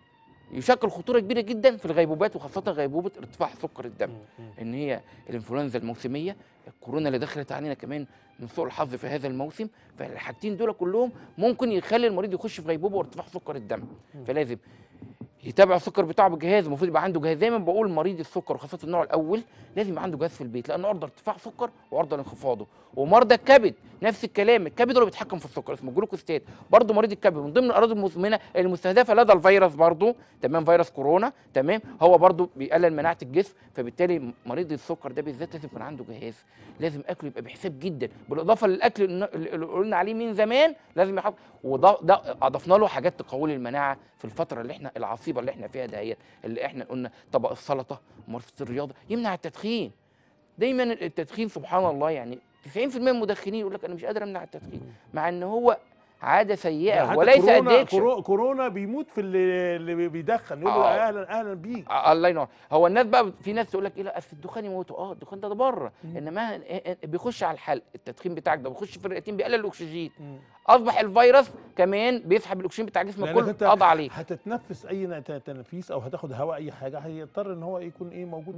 يشكل خطوره كبيره جدا في الغيبوبات، وخاصه غيبوبه ارتفاع سكر الدم. ان هي الانفلونزا الموسميه، الكورونا اللي دخلت علينا كمان من سوء الحظ في هذا الموسم، فالحاجتين دول كلهم ممكن يخلي المريض يخش في غيبوبه وارتفاع سكر الدم. فلازم يتابع السكر بتاعه بجهاز، المفروض يبقى عنده جهاز. دايما بقول مريض السكر وخاصه النوع الاول لازم يبقى عنده جهاز في البيت، لانه عرضه ارتفاع سكر وعرضه لانخفاضه. ومرضى الكبد نفس الكلام، الكبد هو اللي بيتحكم في السكر، اسمه جلوكوستات. برضه مريض الكبد من ضمن الامراض المزمنه المستهدفه لدى الفيروس برضه، تمام، فيروس كورونا، تمام، هو برضه بيقلل مناعه الجسم. فبالتالي مريض السكر ده بالذات لازم يكون عنده جهاز، لازم اكله يبقى بحساب جدا، بالاضافه للاكل اللي قلنا عليه من زمان لازم يحط. وده اضفنا له حاجات تقوي المناعه في الفتره اللي احنا العصيبه اللي احنا فيها دهيت، اللي احنا قلنا طبق السلطه، ممارسه الرياضه، يمنع التدخين. دايما التدخين سبحان الله يعني 90% من المدخنين يقول لك انا مش قادر امنع التدخين، مع ان هو عاده سيئه وليس ادكشن. كورونا بيموت في اللي بيدخن، يقول له اهلا بيك. الله ينور. هو الناس بقى في ناس تقول لك ايه، لا اصل الدخان يموتوا، الدخان ده بره، انما بيخش على الحلق، التدخين بتاعك ده بيخش في الرئتين بيقلل الاكسجين. اصبح الفيروس كمان بيسحب الاكسجين بتاع جسمك كله، قضى عليه. هتتنفس اي تنفيس او هتاخد هواء اي حاجه، هيضطر ان هو يكون موجود.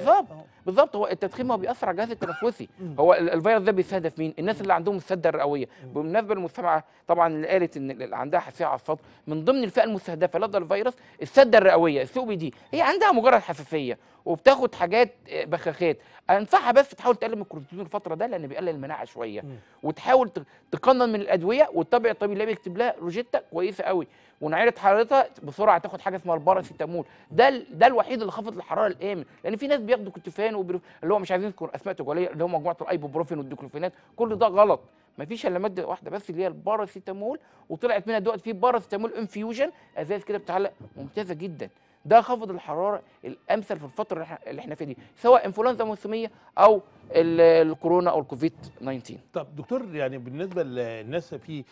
بالظبط. هو التدخين ما بيأثر على الجهاز التنفسي. هو الفيروس ده بيستهدف مين؟ الناس اللي عندهم السده الرئويه. بالمناسبه للمستمعه طبعا اللي قالت ان اللي عندها حساسيه على الصدر، من ضمن الفئه المستهدفه لدى الفيروس السده الرئويه، السي او بي دي. هي عندها مجرد حساسيه وبتاخد حاجات بخاخات، انصحها بس تحاول تقلل من الكورتيزون الفتره ده لان بيقلل المناعه شويه، وتحاول تقنن من الادويه وتتابع الطبيب اللي بيكتب لها روجيتا كويسه قوي، ونعيره حرارتها بسرعه تاخد حاجه اسمها الباراسيتامول. ده الوحيد اللي خفض الحراره الامن، لان في ناس بياخدوا كتوفان اللي هو مش عايزين نذكر اسماء تجاريه، اللي هو مجموعه الايبوبروفين والديكلوفينات، كل ده غلط. مفيش الا ماده واحده بس اللي هي الباراسيتامول، وطلعت منها دلوقتي في باراسيتامول انفيوجن ازاز كده بتعلق ممتازه جدا. ده خفض الحراره الامثل في الفتره اللي احنا فيها دي، سواء انفلونزا موسميه او الكورونا او الكوفيد 19. طب دكتور، يعني بالنسبه للناس في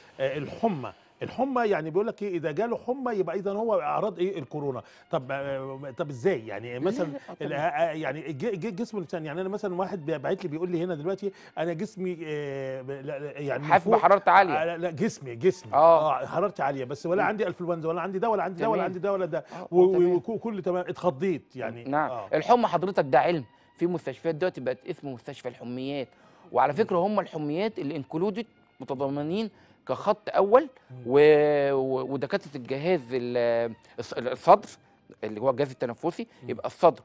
الحمى يعني بيقول لك ايه، اذا جاله حمى يبقى اذا هو اعراض ايه الكورونا. طب ازاي يعني مثلا يعني جسم الانسان، يعني انا مثلا واحد باعت لي بيقول لي هنا دلوقتي انا جسمي يعني حاسس بحرارة عاليه. لا جسمي حرارتي عاليه، بس ولا عندي انفلونزا ولا عندي ده ولا عندي ده ولا عندي ده ولا ده، وكل تمام، اتخضيت يعني. نعم. الحمى حضرتك ده علم، في مستشفيات دلوقتي بقت اسمه مستشفى الحميات، وعلى فكره هم الحميات اللي انكلودد متضمنين كخط اول ودكاتره الجهاز الصدر اللي هو الجهاز التنفسي، يبقى الصدر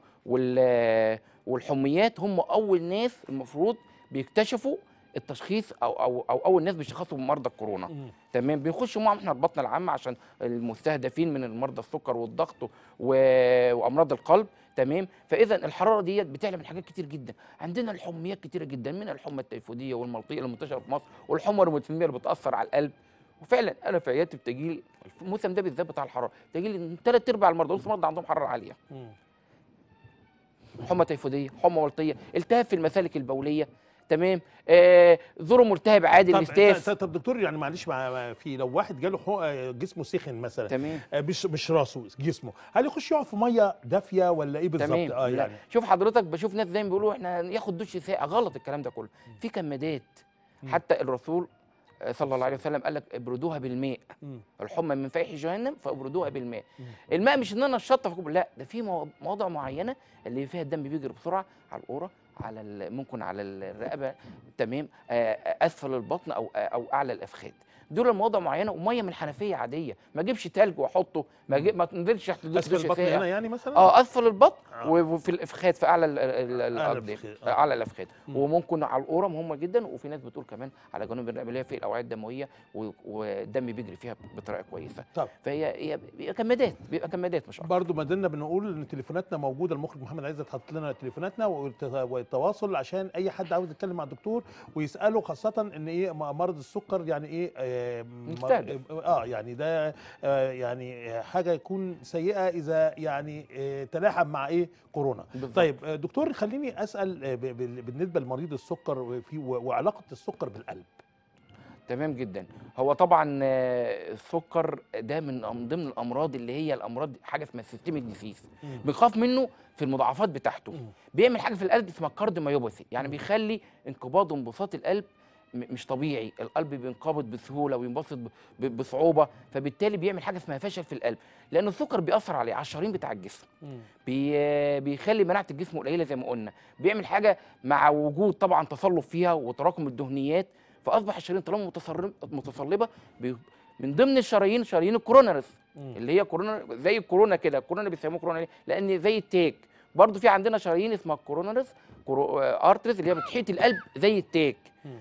والحميات هم اول ناس المفروض بيكتشفوا التشخيص او اول ناس بيشخصوا مرضى الكورونا. تمام، بنخش معاهم احنا البطنه العامه عشان المستهدفين من المرضى السكر والضغط وامراض القلب. تمام، فاذا الحراره ديت بتعلى من حاجات كتير جدا. عندنا الحميات كتيره جدا، من الحمى التيفوديه والملطيه اللي منتشره في مصر، والحمى الروماتيزميه اللي بتاثر على القلب، وفعلا انا في عيادتي بتجي لي الموسم ده بالذات بتاع الحراره، بتجي لي 3/4 المرضى نص المرضى عندهم حراره عاليه، حمى تيفوديه، حمى ولطيه، التهاب في المسالك البوليه، تمام، زوره ملتهب عادي الاستاف. طب دكتور يعني معلش، في لو واحد جاله جسمه سخن مثلا، تمام، مش راسه، جسمه، هل يخش يقعد في ميه دافيه ولا ايه بالظبط؟ تمام. لا، يعني شوف حضرتك، بشوف ناس دايما بيقولوا احنا ياخد دش ساقع، غلط الكلام ده كله. في كمادات، حتى الرسول صلى الله عليه وسلم قال لك ابردوها بالماء، الحمى من فيح جهنم فابردوها بالماء. الماء مش ان انا اشطف، لا، ده في مواضع معينه اللي فيها الدم بيجري بسرعه، على القوره، على ممكن على الرقبه، تمام، اسفل البطن او اعلى الافخاذ، دول المواضع معينه. وميه من الحنفيه عاديه، ما اجيبش تلج واحطه، ما تنزلش تحت اسفل البطن هنا يعني مثلا، اسفل البطن وفي الافخاذ، في اعلى الاقدام، اعلى الافخاذ، وممكن على القوره مهمه جدا. وفي ناس بتقول كمان على جانب الرقبه اللي هي في الاوعيه الدمويه والدم بيجري فيها بطريقه كويسه. طب فهي بيبقى كمادات مش اكتر. برضه ما زلنا بنقول ان تليفوناتنا موجوده، المخرج محمد عزت حط لنا تليفوناتنا والتواصل عشان اي حد عاوز يتكلم مع الدكتور ويساله، خاصه ان ايه مرض السكر يعني ايه مستهدف. يعني ده يعني حاجه يكون سيئه اذا يعني تلاحم مع ايه كورونا. بالضبط. طيب دكتور، خليني اسال بالنسبه لمريض السكر وعلاقه السكر بالقلب. تمام جدا. هو طبعا السكر ده من ضمن الامراض اللي هي الامراض حاجه اسمها سيستميك ديسيز، بنخاف منه في المضاعفات بتاعته. بيعمل حاجه في القلب اسمها كارديوميوباثي، يعني بيخلي انقباض وانبساط القلب مش طبيعي، القلب بينقبض بسهوله وينبسط بصعوبه، فبالتالي بيعمل حاجه اسمها فشل في القلب، لان السكر بيأثر على الشرايين بتاع الجسم، بيخلي مناعه الجسم قليله زي ما قلنا، بيعمل حاجه مع وجود طبعا تصلب فيها وتراكم الدهنيات، فاصبح الشرايين طالما متصلبه من ضمن الشرايين شرايين الكوروناريس، اللي هي كورونا زي الكورونا كده، الكورونا بيسموه كورونا ليه؟ لان زي التاج، برضو في عندنا شرايين اسمها الكوروناريس ارتريز اللي هي بتحيط القلب زي التاج.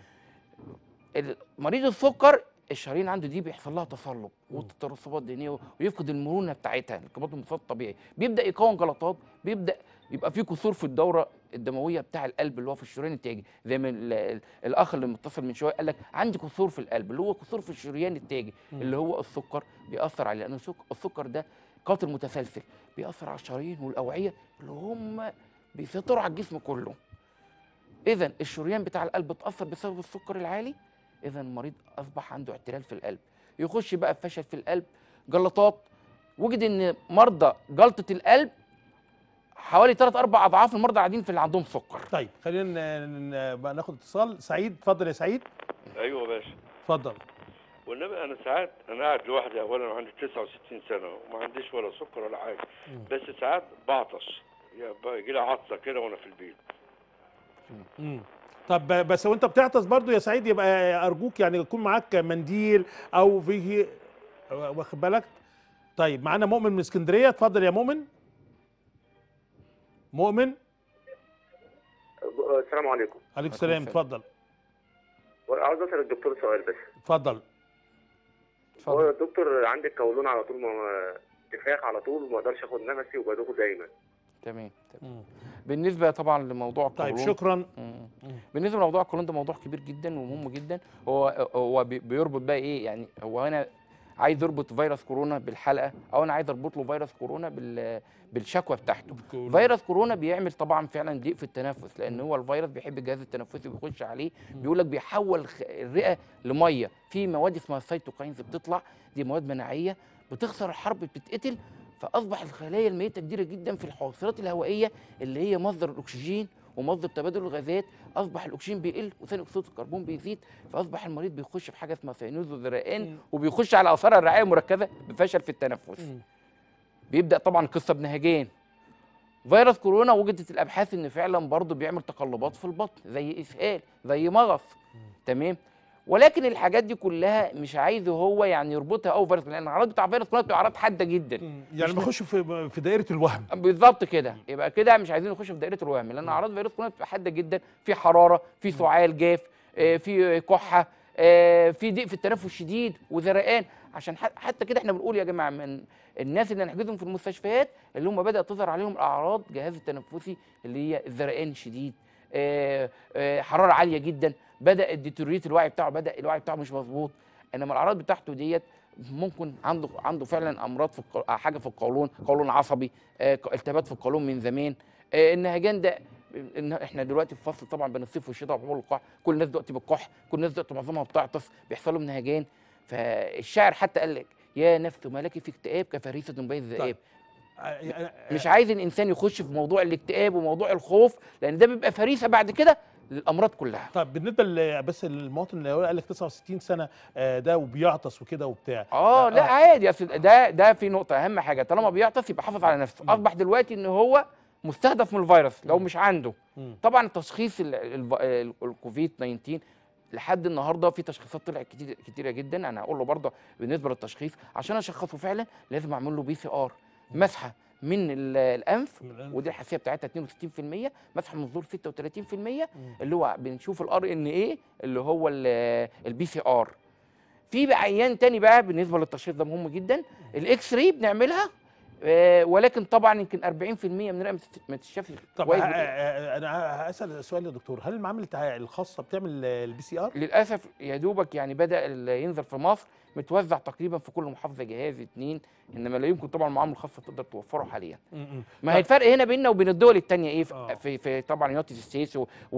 مريض السكر الشرايين عنده دي بيحصل لها تصلب وترسبات دهنيه ويفقد المرونه بتاعتها، الانقباض والانبساط الطبيعي، بيبدا يكون جلطات، بيبدا يبقى في كسور في الدوره الدمويه بتاع القلب اللي هو في الشريان التاجي، زي ما الاخ اللي متصل من شويه قال لك عندي كسور في القلب، اللي هو كسور في الشريان التاجي اللي هو السكر بيأثر عليه، لان السكر ده قاتل متسلسل، بيأثر على الشرايين والاوعيه اللي هم بيسيطروا على الجسم كله. اذا الشريان بتاع القلب اتأثر بسبب السكر العالي، اذا المريض اصبح عنده اعتلال في القلب، يخش بقى في فشل في القلب، جلطات. وجد ان مرضى جلطه القلب حوالي 3-4 اضعاف المرضى قاعدين في اللي عندهم سكر. طيب خلينا بقى ناخد اتصال. سعيد، اتفضل يا سعيد. ايوه يا باشا. اتفضل. والنبي انا ساعات قاعد لوحدي، اولا وعندي 69 سنه وما عنديش ولا سكر ولا حاجه، بس ساعات بعطش، يجي لي عطسه كده وانا في البيت. طب بس وانت بتعطس برضو يا سعيد يبقى ارجوك يعني يكون معاك منديل او فيه، واخد بالك. طيب معانا مؤمن من اسكندريه، اتفضل يا مؤمن. مؤمن. السلام عليكم. عليكم السلام، اتفضل. عاوز اسال الدكتور سؤال بس. اتفضل. هو يا دكتور عندي القولون على طول، انتفاخ على طول وما اقدرش اخد نفسي وبدوخ دايما. تمام. بالنسبه طبعا لموضوع القولون، طيب شكرا. بالنسبه لموضوع القولون ده موضوع كبير جدا ومهم جدا. هو بيربط بقى ايه، يعني هو انا عايز يربط فيروس كورونا بالحلقه، او انا عايز اربط له فيروس كورونا بالشكوى بتاعته. فيروس كورونا بيعمل طبعا فعلا ضيق في التنفس، لان هو الفيروس بيحب الجهاز التنفسي وبيخش عليه، بيقول لك بيحول الرئه لميه، في مواد اسمها السيتوكاينز بتطلع، دي مواد مناعيه بتخسر الحرب، بتتقتل، فاصبح الخلايا الميته كتيره جدا في الحويصلات الهوائيه اللي هي مصدر الاكسجين ومصدر تبادل الغازات، اصبح الاكسجين بيقل وثاني اكسيد الكربون بيزيد، فاصبح المريض بيخش في حاجه اسمها سينوز وذرقان، وبيخش على اثار الرعايه المركزه بفشل في التنفس. بيبدا طبعا قصه بنهجين. فيروس كورونا وجدت الابحاث ان فعلا برضه بيعمل تقلبات في البطن، زي اسهال، زي مغص، تمام. ولكن الحاجات دي كلها مش عايزه هو يعني يربطها قوي فيروس، لان الاعراض بتاع فيروس كورونا بتبقى اعراض حاده جدا، يعني بيخش في دائره الوهم. بالظبط كده، يبقى كده مش عايزين نخش في دائره الوهم، لان اعراض فيروس كورونا بتبقى حاده جدا، في حراره، في سعال جاف، في كحه، في ضيق في التنفس شديد وزرقان. عشان حتى كده احنا بنقول يا جماعه من الناس اللي هنحجزهم في المستشفيات اللي هم بدات تظهر عليهم اعراض جهاز التنفسي اللي هي الزرقان الشديد، حراره عاليه جدا، بدا الديتوريت الوعي بتاعه، بدا الوعي بتاعه مش مظبوط، انما الاعراض بتاعته ديت ممكن عنده فعلا امراض حاجه في القولون، قولون عصبي، التهابات في القولون من زمان. النهجان ده احنا دلوقتي في فصل طبعا بين الصيف والشتاء وحبوب القح، كل الناس دلوقتي بتكح، كل الناس دلوقتي معظمها بتعطس، بيحصل لهم نهجان. فالشاعر حتى قال لك يا نفس ما لك في اكتئاب كفريسه بين الذئاب. مش عايز الانسان يخش في موضوع الاكتئاب وموضوع الخوف، لان ده بيبقى فريسه بعد كده للامراض كلها. طب بالنسبه بس المواطن اللي قال لك 69 سنه ده وبيعطس وكده وبتاع، لا عادي. اصل ده في نقطه اهم حاجه، طالما بيعطس يبقى حافظ على نفسه. اصبح دلوقتي ان هو مستهدف من الفيروس لو مش عنده. طبعا تشخيص الكوفيد 19 لحد النهارده في تشخيصات طلعت كتيره جدا. انا هقول له برضه بالنسبه للتشخيص عشان اشخصه فعلا لازم اعمل له PCR، مسحه من الانف ودي الحساسيه بتاعتها 62%، مسحه من الزور 36%، اللي هو بنشوف الRNA اللي هو الBCR. في عيان تاني بقى بالنسبه للتشخيص ده مهم جدا، الاكس راي بنعملها، ولكن طبعا يمكن 40% من الرئه ما تتشافش. طب انا هسال سؤال يا دكتور، هل المعامل الخاصه بتعمل الBCR؟ للاسف يا دوبك يعني بدا ينزل في مصر، متوزع تقريبا في كل محافظه جهاز 2، انما لا يمكن طبعا المعامل الخاصه تقدر توفره حاليا. ما هي الفرق هنا بيننا وبين الدول الثانيه ايه؟ في طبعا يونايتد ستيتس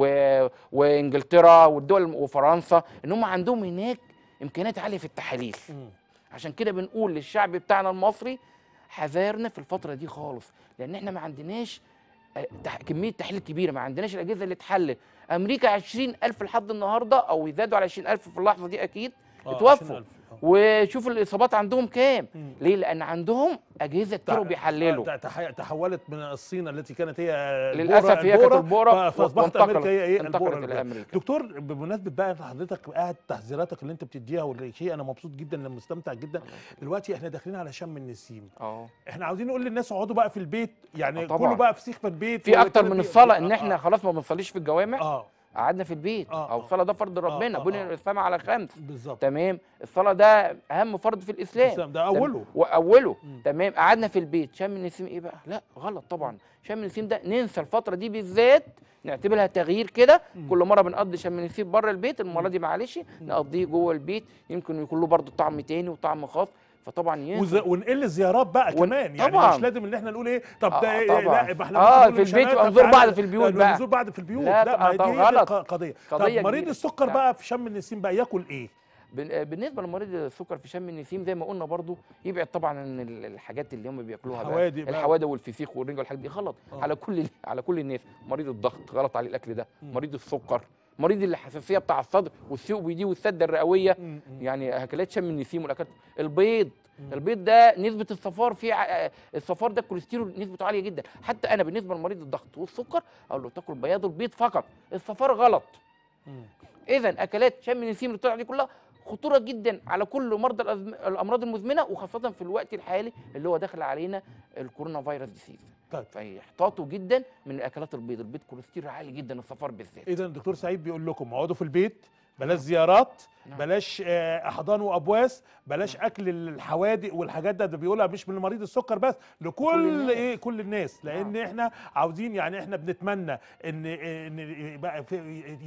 وانجلترا والدول وفرنسا، ان هم عندهم هناك امكانيات عاليه في التحاليل. عشان كده بنقول للشعب بتاعنا المصري حذرنا في الفتره دي خالص، لان احنا ما عندناش كميه تحليل كبيره، ما عندناش الاجهزه اللي تحلل. امريكا 20,000 لحد النهارده او يزادوا على 20,000 في اللحظه دي اكيد اتوفوا. وشوف الاصابات عندهم كام. ليه؟ لان عندهم اجهزه كتير وبيحللوا. تحولت من الصين التي كانت هي للاسف هي كانت البوره، فاصبحت امريكا هي ايه البوره. دكتور بمناسبه بقى حضرتك قاعد تحذيراتك اللي انت بتديها والشيء انا مبسوط جدا لما مستمتع جدا. دلوقتي احنا داخلين على شم النسيم. احنا عاوزين نقول للناس اقعدوا بقى في البيت، يعني كله بقى فسيخ في البيت. في اكتر من الصلاه ان احنا خلاص ما بنصليش في الجوامع، قعدنا في البيت. او الصلاه ده فرض ربنا، بني الاسلام على 5. بالظبط. تمام. الصلاه ده اهم فرض في الاسلام، ده اوله. تمام. قعدنا في البيت، شم النسيم ايه بقى؟ لا غلط طبعا. شم النسيم ده ننسى الفتره دي بالذات، نعتبرها تغيير كده. كل مره بنقضي شم النسيم بره البيت، المره دي معلش نقضيه جوه البيت، يمكن يكون له برضه طعم تاني وطعم خاص. فطبعا ونقل الزيارات بقى كمان، يعني طبعا. مش لازم ان احنا نقول ايه طب ده لا احنا في البيت نزور بعض في البيوت بقى، نزور بعض في البيوت. لا دي غلط. قضيه. طب مريض السكر بقى في شم النسيم بقى ياكل ايه؟ بالنسبه لمريض السكر في شم النسيم زي ما قلنا برضو يبعد طبعا عن الحاجات اللي هم بياكلوها، الحوادق والفسيخ والرنجه والحاجات دي غلط. على كل الناس. مريض الضغط غلط عليه الاكل ده، مريض السكر، مريض الحساسيه بتاع الصدر والثقب دي والسده الرئويه، يعني اكلات شم النسيم والاكلات. البيض ده نسبه الصفار فيه، الصفار ده الكوليسترول نسبته عاليه جدا. حتى انا بالنسبه لمريض الضغط والسكر اقول له تاكل بياض البيض فقط، الصفار غلط. اذا اكلات شم النسيم اللي طلع دي كلها خطوره جدا على كل مرضى الامراض المزمنه، وخاصه في الوقت الحالي اللي هو داخل علينا الكورونا فيروس ديسيز. فيحتاطوا جدا من اكلات البيض كوليسترول عالي جدا، الصفار بالذات. اذا الدكتور سعيد بيقول لكم اقعدوا في البيت، بلاش زيارات، بلاش احضان وابواس، بلاش اكل الحوادق والحاجات ده بيقولها مش من مريض السكر بس، لكل كل الناس، لان احنا عاوزين، يعني احنا بنتمنى ان بقى في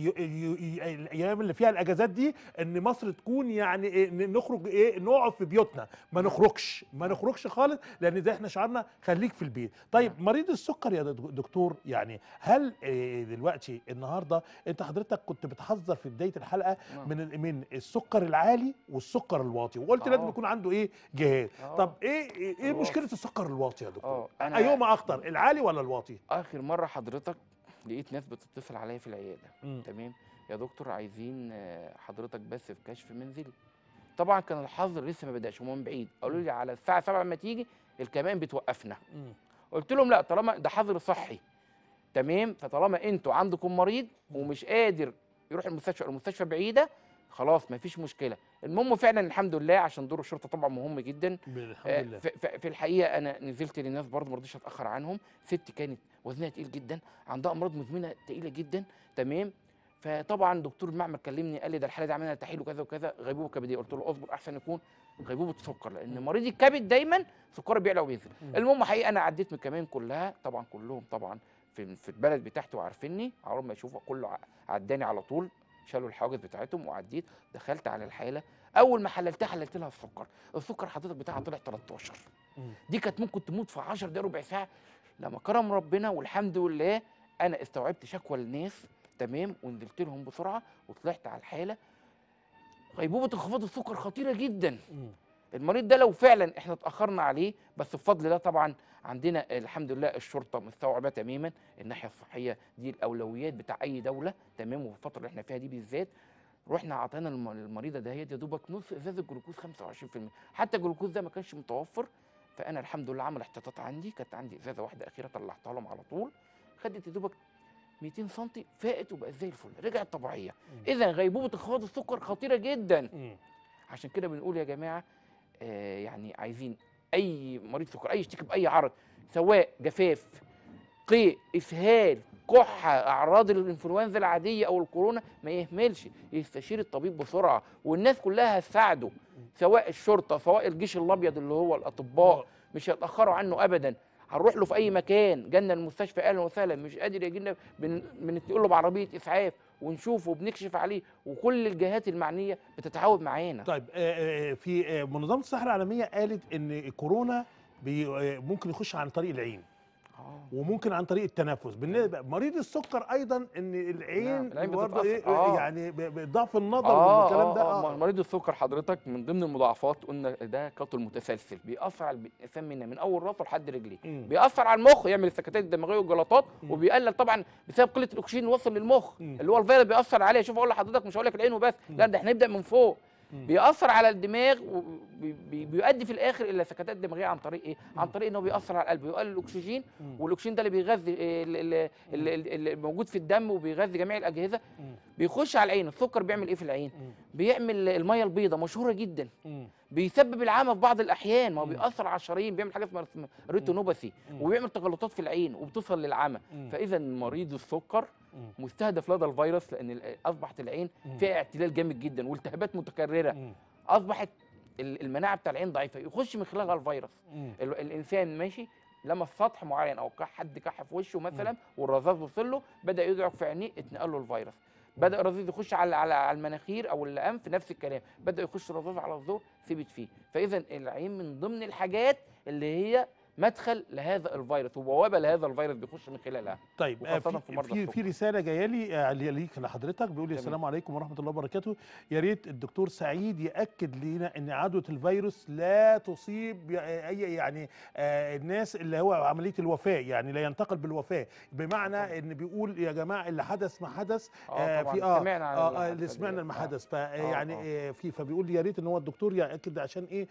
الايام اللي فيها الاجازات دي ان مصر تكون يعني نخرج نقعد في بيوتنا، ما نخرجش خالص، لان ده احنا شعارنا خليك في البيت. طيب مريض السكر يا دكتور، يعني هل دلوقتي النهارده انت حضرتك كنت بتحذر في بدايه الحلقه من السكر العالي والسكر الواطي، وقلت لازم يكون عنده جهاز. طب ايه مشكله السكر الواطي يا دكتور؟ ايهما اخطر، العالي ولا الواطي؟ اخر مره حضرتك لقيت ناس بتتصل عليا في العياده، تمام يا دكتور عايزين حضرتك بس في كشف منزلي. طبعا كان الحظر لسه ما بداش ومن بعيد، قالوا لي على الساعه 7 لما تيجي الكمان بتوقفنا. قلت لهم لا، طالما ده حظر صحي تمام، فطالما انتوا عندكم مريض ومش قادر يروح المستشفى بعيده، خلاص مفيش مشكله. المهم فعلا الحمد لله، عشان دور الشرطه طبعا مهم جدا. الحمد لله. في الحقيقه انا نزلت للناس برضه، ما رضيتش اتاخر عنهم. ست كانت وزنها تقيل جدا، عندها امراض مزمنه تقيله جدا، تمام. فطبعا دكتور المعمل كلمني قال لي ده الحاله دي عملنا تحليل وكذا وكذا، غيبوبه كبديه. قلت له اصبر احسن يكون غيبوبه سكر، لان مريض الكبد دايما سكره بيعلى وبينزل. المهم حقيقه انا عديت من كمان كلها، طبعا كلهم طبعا في البلد بتاعتي وعارفيني، اول ما يشوفوا كله عداني على طول، شالوا الحواجز بتاعتهم وعديت دخلت على الحاله. اول ما حللتها حللت لها السكر حضرتك بتاعها طلع 13. دي كانت ممكن تموت في 10 دقايق ربع ساعه. لما كرم ربنا والحمد لله انا استوعبت شكوى الناس تمام ونزلت لهم بسرعه وطلعت على الحاله. غيبوبه انخفاض السكر خطيره جدا. المريض ده لو فعلا احنا اتاخرنا عليه، بس بفضل الله طبعا عندنا الحمد لله الشرطه مستوعبه تماما الناحيه الصحيه دي الاولويات بتاع اي دوله تمام. وفي الفتره اللي احنا فيها دي بالذات رحنا عطينا المريضه ده يا دوبك نص ازازه جلوكوز 25%. حتى الجلوكوز ده ما كانش متوفر، فانا الحمد لله عمل احتياطات عندي. كانت عندي ازازه واحده اخيره طلعتها لهم على طول، خدت يا دوبك 200 سم فاقت وبقت زي الفل رجعت طبيعيه. اذا غيبوبه انخفاض السكر خطيره جدا. عشان كده بنقول يا جماعه يعني عايزين اي مريض سكر اي يشتكي باي عرض سواء جفاف قيء اسهال كحه اعراض الانفلونزا العاديه او الكورونا ما يهملش يستشير الطبيب بسرعه. والناس كلها هتساعده سواء الشرطه سواء الجيش الابيض اللي هو الاطباء مش هيتاخروا عنه ابدا. هنروح له في اي مكان، جالنا المستشفى اهلا وسهلا، مش قادر يجي لنا بنتنقل له بعربيه اسعاف ونشوفه وبنكشف عليه، وكل الجهات المعنيه بتتعاون معانا. طيب في منظمه الصحه العالميه قالت ان كورونا ممكن يخش عن طريق العين وممكن عن طريق التنفس. بالنسبه مريض السكر ايضا ان العين برضه يعني بضعف النظر والكلام ده. مريض السكر حضرتك من ضمن المضاعفات قلنا ده قاتل متسلسل بيأثر على الانسان من اول راسه لحد رجليه. بيأثر على المخ يعمل السكتات الدماغيه والجلطات وبيقلل طبعا بسبب قله الاكسجين اللي وصل للمخ اللي هو الفيروس بيأثر عليه. شوف اقول لحضرتك مش هقول لك العين وبس، لا ده احنا نبدا من فوق. بيأثر على الدماغ وبيؤدي في الاخر الى سكتات دماغيه عن طريق ايه؟ عن طريق انه بيأثر على القلب ويقلل الاكسجين، والاكسجين ده اللي بيغذي اللي موجود في الدم وبيغذي جميع الاجهزه. بيخش على العين. السكر بيعمل ايه في العين؟ بيعمل الميه البيضاء مشهوره جدا. بيسبب العمى في بعض الاحيان، ما هو بيأثر على الشرايين، بيعمل حاجه اسمها ريتينوباثي وبيعمل تجلطات في العين وبتصل للعمى. فاذا مريض السكر مستهدف لدى الفيروس لان اصبحت العين فيها اعتلال جامد جدا والتهابات متكرره. اصبحت المناعه بتاع العين ضعيفه يخش من خلالها الفيروس. الانسان ماشي لمس سطح معين او حد كح في وشه مثلا والرذاذ وصل له بدا يدعك في عينيه اتنقل له الفيروس. بدا الرذاذ يخش على المناخير او الانف نفس الكلام، بدا يخش الرذاذ على الزور ثبت فيه. فاذا العين من ضمن الحاجات اللي هي مدخل لهذا الفيروس وبوابه لهذا الفيروس بيخش من خلالها. طيب في رساله جايه لي ليك لحضرتك بيقول لي السلام عليكم ورحمه الله وبركاته، يا ريت الدكتور سعيد ياكد لنا ان عدوى الفيروس لا تصيب اي يعني الناس اللي هو عمليه الوفاه، يعني لا ينتقل بالوفاه، بمعنى ان بيقول يا جماعه اللي حدث ما حدث في اللي سمعنا ما حدث فيعني فبيقول لي يا ريت ان هو الدكتور ياكد عشان ايه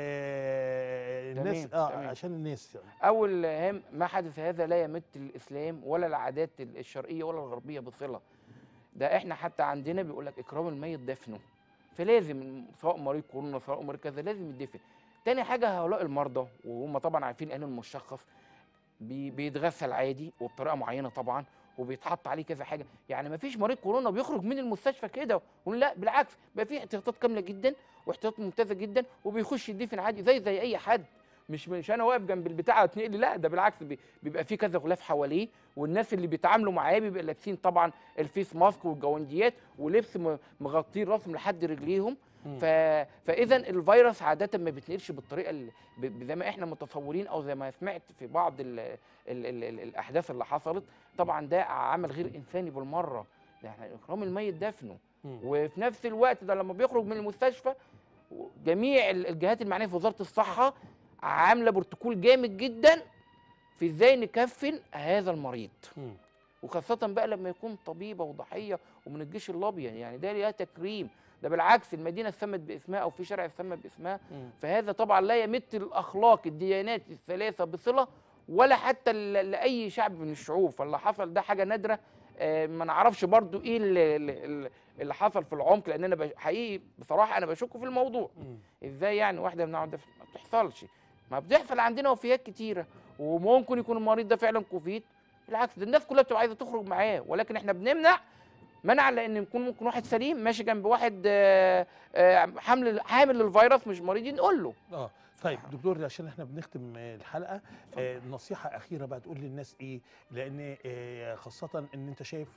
الناس عشان الناس. أول هام ما حدث هذا لا يمت الإسلام ولا العادات الشرقية ولا الغربية بصلة. ده إحنا حتى عندنا بيقول لك إكرام الميت دفنه، فلازم سواء مريض كورونا سواء مريض كذا لازم يدفن. تاني حاجة هؤلاء المرضى وهم طبعا عارفين العين المشخص بيتغسل عادي وبطريقة معينة طبعا وبيتحط عليه كذا حاجة. يعني ما فيش مريض كورونا بيخرج من المستشفى كده، لا بالعكس بقى في احتياطات كاملة جدا واحتياطات ممتازة جدا وبيخش يدفن عادي زي أي حد. مش انا واقف جنب البتاع اتنقل، لا ده بالعكس بيبقى في كذا غلاف حواليه، والناس اللي بيتعاملوا معاه بيبقى لابسين طبعا الفيس ماسك والجوانديات ولبس مغطين راسهم لحد رجليهم. فاذا الفيروس عاده ما بيتنقلش بالطريقه زي ما احنا متصورين او زي ما سمعت في بعض الاحداث اللي حصلت. طبعا ده عمل غير انساني بالمره، يعني اكرام الميت دفنه. وفي نفس الوقت ده لما بيخرج من المستشفى جميع الجهات المعنيه في وزاره الصحه عامله بروتوكول جامد جدا في ازاي نكفن هذا المريض. وخاصه بقى لما يكون طبيبه وضحيه ومن الجيش الابيض، يعني ده ليها تكريم. ده بالعكس المدينه اتسمت باسمها او في شارع اتسمى باسمها. فهذا طبعا لا يمت الاخلاق الديانات الثلاثه بصله ولا حتى لاي شعب من الشعوب. فاللي حصل ده حاجه نادره. ما نعرفش برضو ايه اللي حصل في العمق، لان انا حقيقي بصراحه انا بشك في الموضوع. ازاي يعني واحده بنقعد ما بتحصلش؟ ما بتحصل عندنا وفيات كتيره وممكن يكون المريض ده فعلا كوفيد. بالعكس ده الناس كلها بتبقى عايزه تخرج معاه، ولكن احنا بنمنع منع لان يكون ممكن واحد سليم ماشي جنب واحد حامل للفيروس مش مريض نقول له. طيب دكتور، عشان احنا بنختم الحلقه، نصيحه اخيره بقى تقول للناس ايه؟ لان خاصه ان انت شايف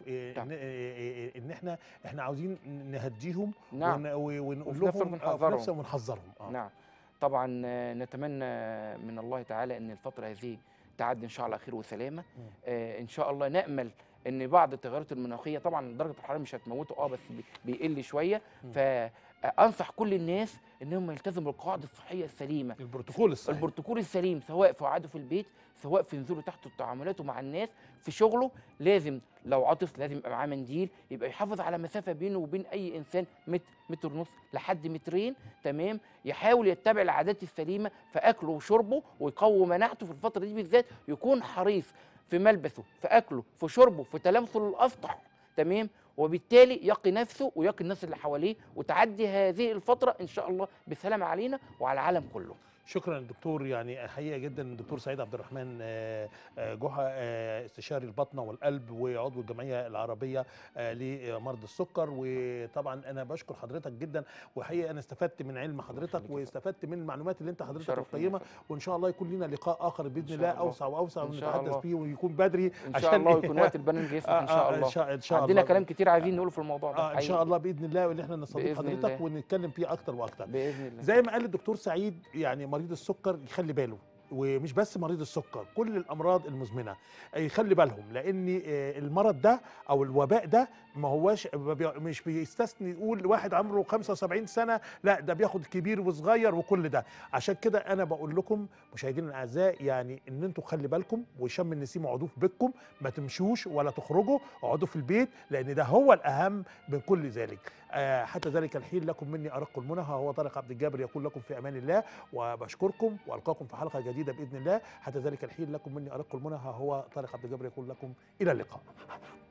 ان احنا عاوزين نهديهم. نعم. ونقول وفي نفس لهم الوقت في نفس ونحذرهم. نعم طبعا. نتمنى من الله تعالى ان الفتره هذه تعدي ان شاء الله خير وسلامه. ان شاء الله نامل ان بعض التغيرات المناخيه، طبعا درجه الحراره مش هتموته بس بيقل شويه. فانصح كل الناس انهم يلتزموا بالقواعد الصحيه السليمه، البروتوكول السليم، سواء في قعده في البيت، سواء في نزوله تحت تعاملاته مع الناس، في شغله لازم لو عطس لازم يبقى معاه منديل، يبقى يحافظ على مسافه بينه وبين اي انسان متر ونص لحد مترين. تمام. يحاول يتبع العادات السليمه في اكله وشربه ويقوي مناعته في الفتره دي بالذات، يكون حريص في ملبسه، في اكله، في شربه، في تلامسه للاسطح. تمام. وبالتالي يقي نفسه ويقي الناس اللي حواليه، وتعدي هذه الفتره ان شاء الله بسلام علينا وعلى العالم كله. شكرا دكتور، يعني حقيقه جدا الدكتور سعيد عبد الرحمن جحا، استشاري الباطنه والقلب وعضو الجمعيه العربيه لمرضى السكر. وطبعا انا بشكر حضرتك جدا، وحقيقه انا استفدت من علم حضرتك واستفدت من المعلومات اللي انت حضرتك القيمه. وان شاء الله يكون لنا لقاء اخر باذن الله اوسع واوسع ونتحدث فيه ويكون بدري ان شاء الله، ويكون وقت البرنامج يسمح ان شاء الله. ان شاء الله عندنا كلام كتير عايزين نقوله في الموضوع ده ان شاء الله باذن الله، واللي احنا نستضيف حضرتك ونتكلم فيه اكتر واكتر باذن الله. زي ما قال الدكتور سعيد، يعني مريض السكر يخلي باله، ومش بس مريض السكر، كل الامراض المزمنه يخلي بالهم، لان المرض ده او الوباء ده ما هواش مش بيستثني يقول واحد عمره 75 سنه، لا ده بياخد كبير وصغير وكل ده. عشان كده انا بقول لكم مشاهدينا الاعزاء، يعني ان انتم خلي بالكم، وشم النسيم اقعدوا في بيتكم، ما تمشوش ولا تخرجوا، اقعدوا في البيت، لان ده هو الاهم من كل ذلك. حتى ذلك الحين لكم مني ارق المنى، هو طارق عبد الجابر يقول لكم في امان الله، وبشكركم والقاكم في حلقه جديده باذن الله. حتى ذلك الحين لكم مني ارق المنى، هو طارق عبد الجابر يقول لكم الى اللقاء.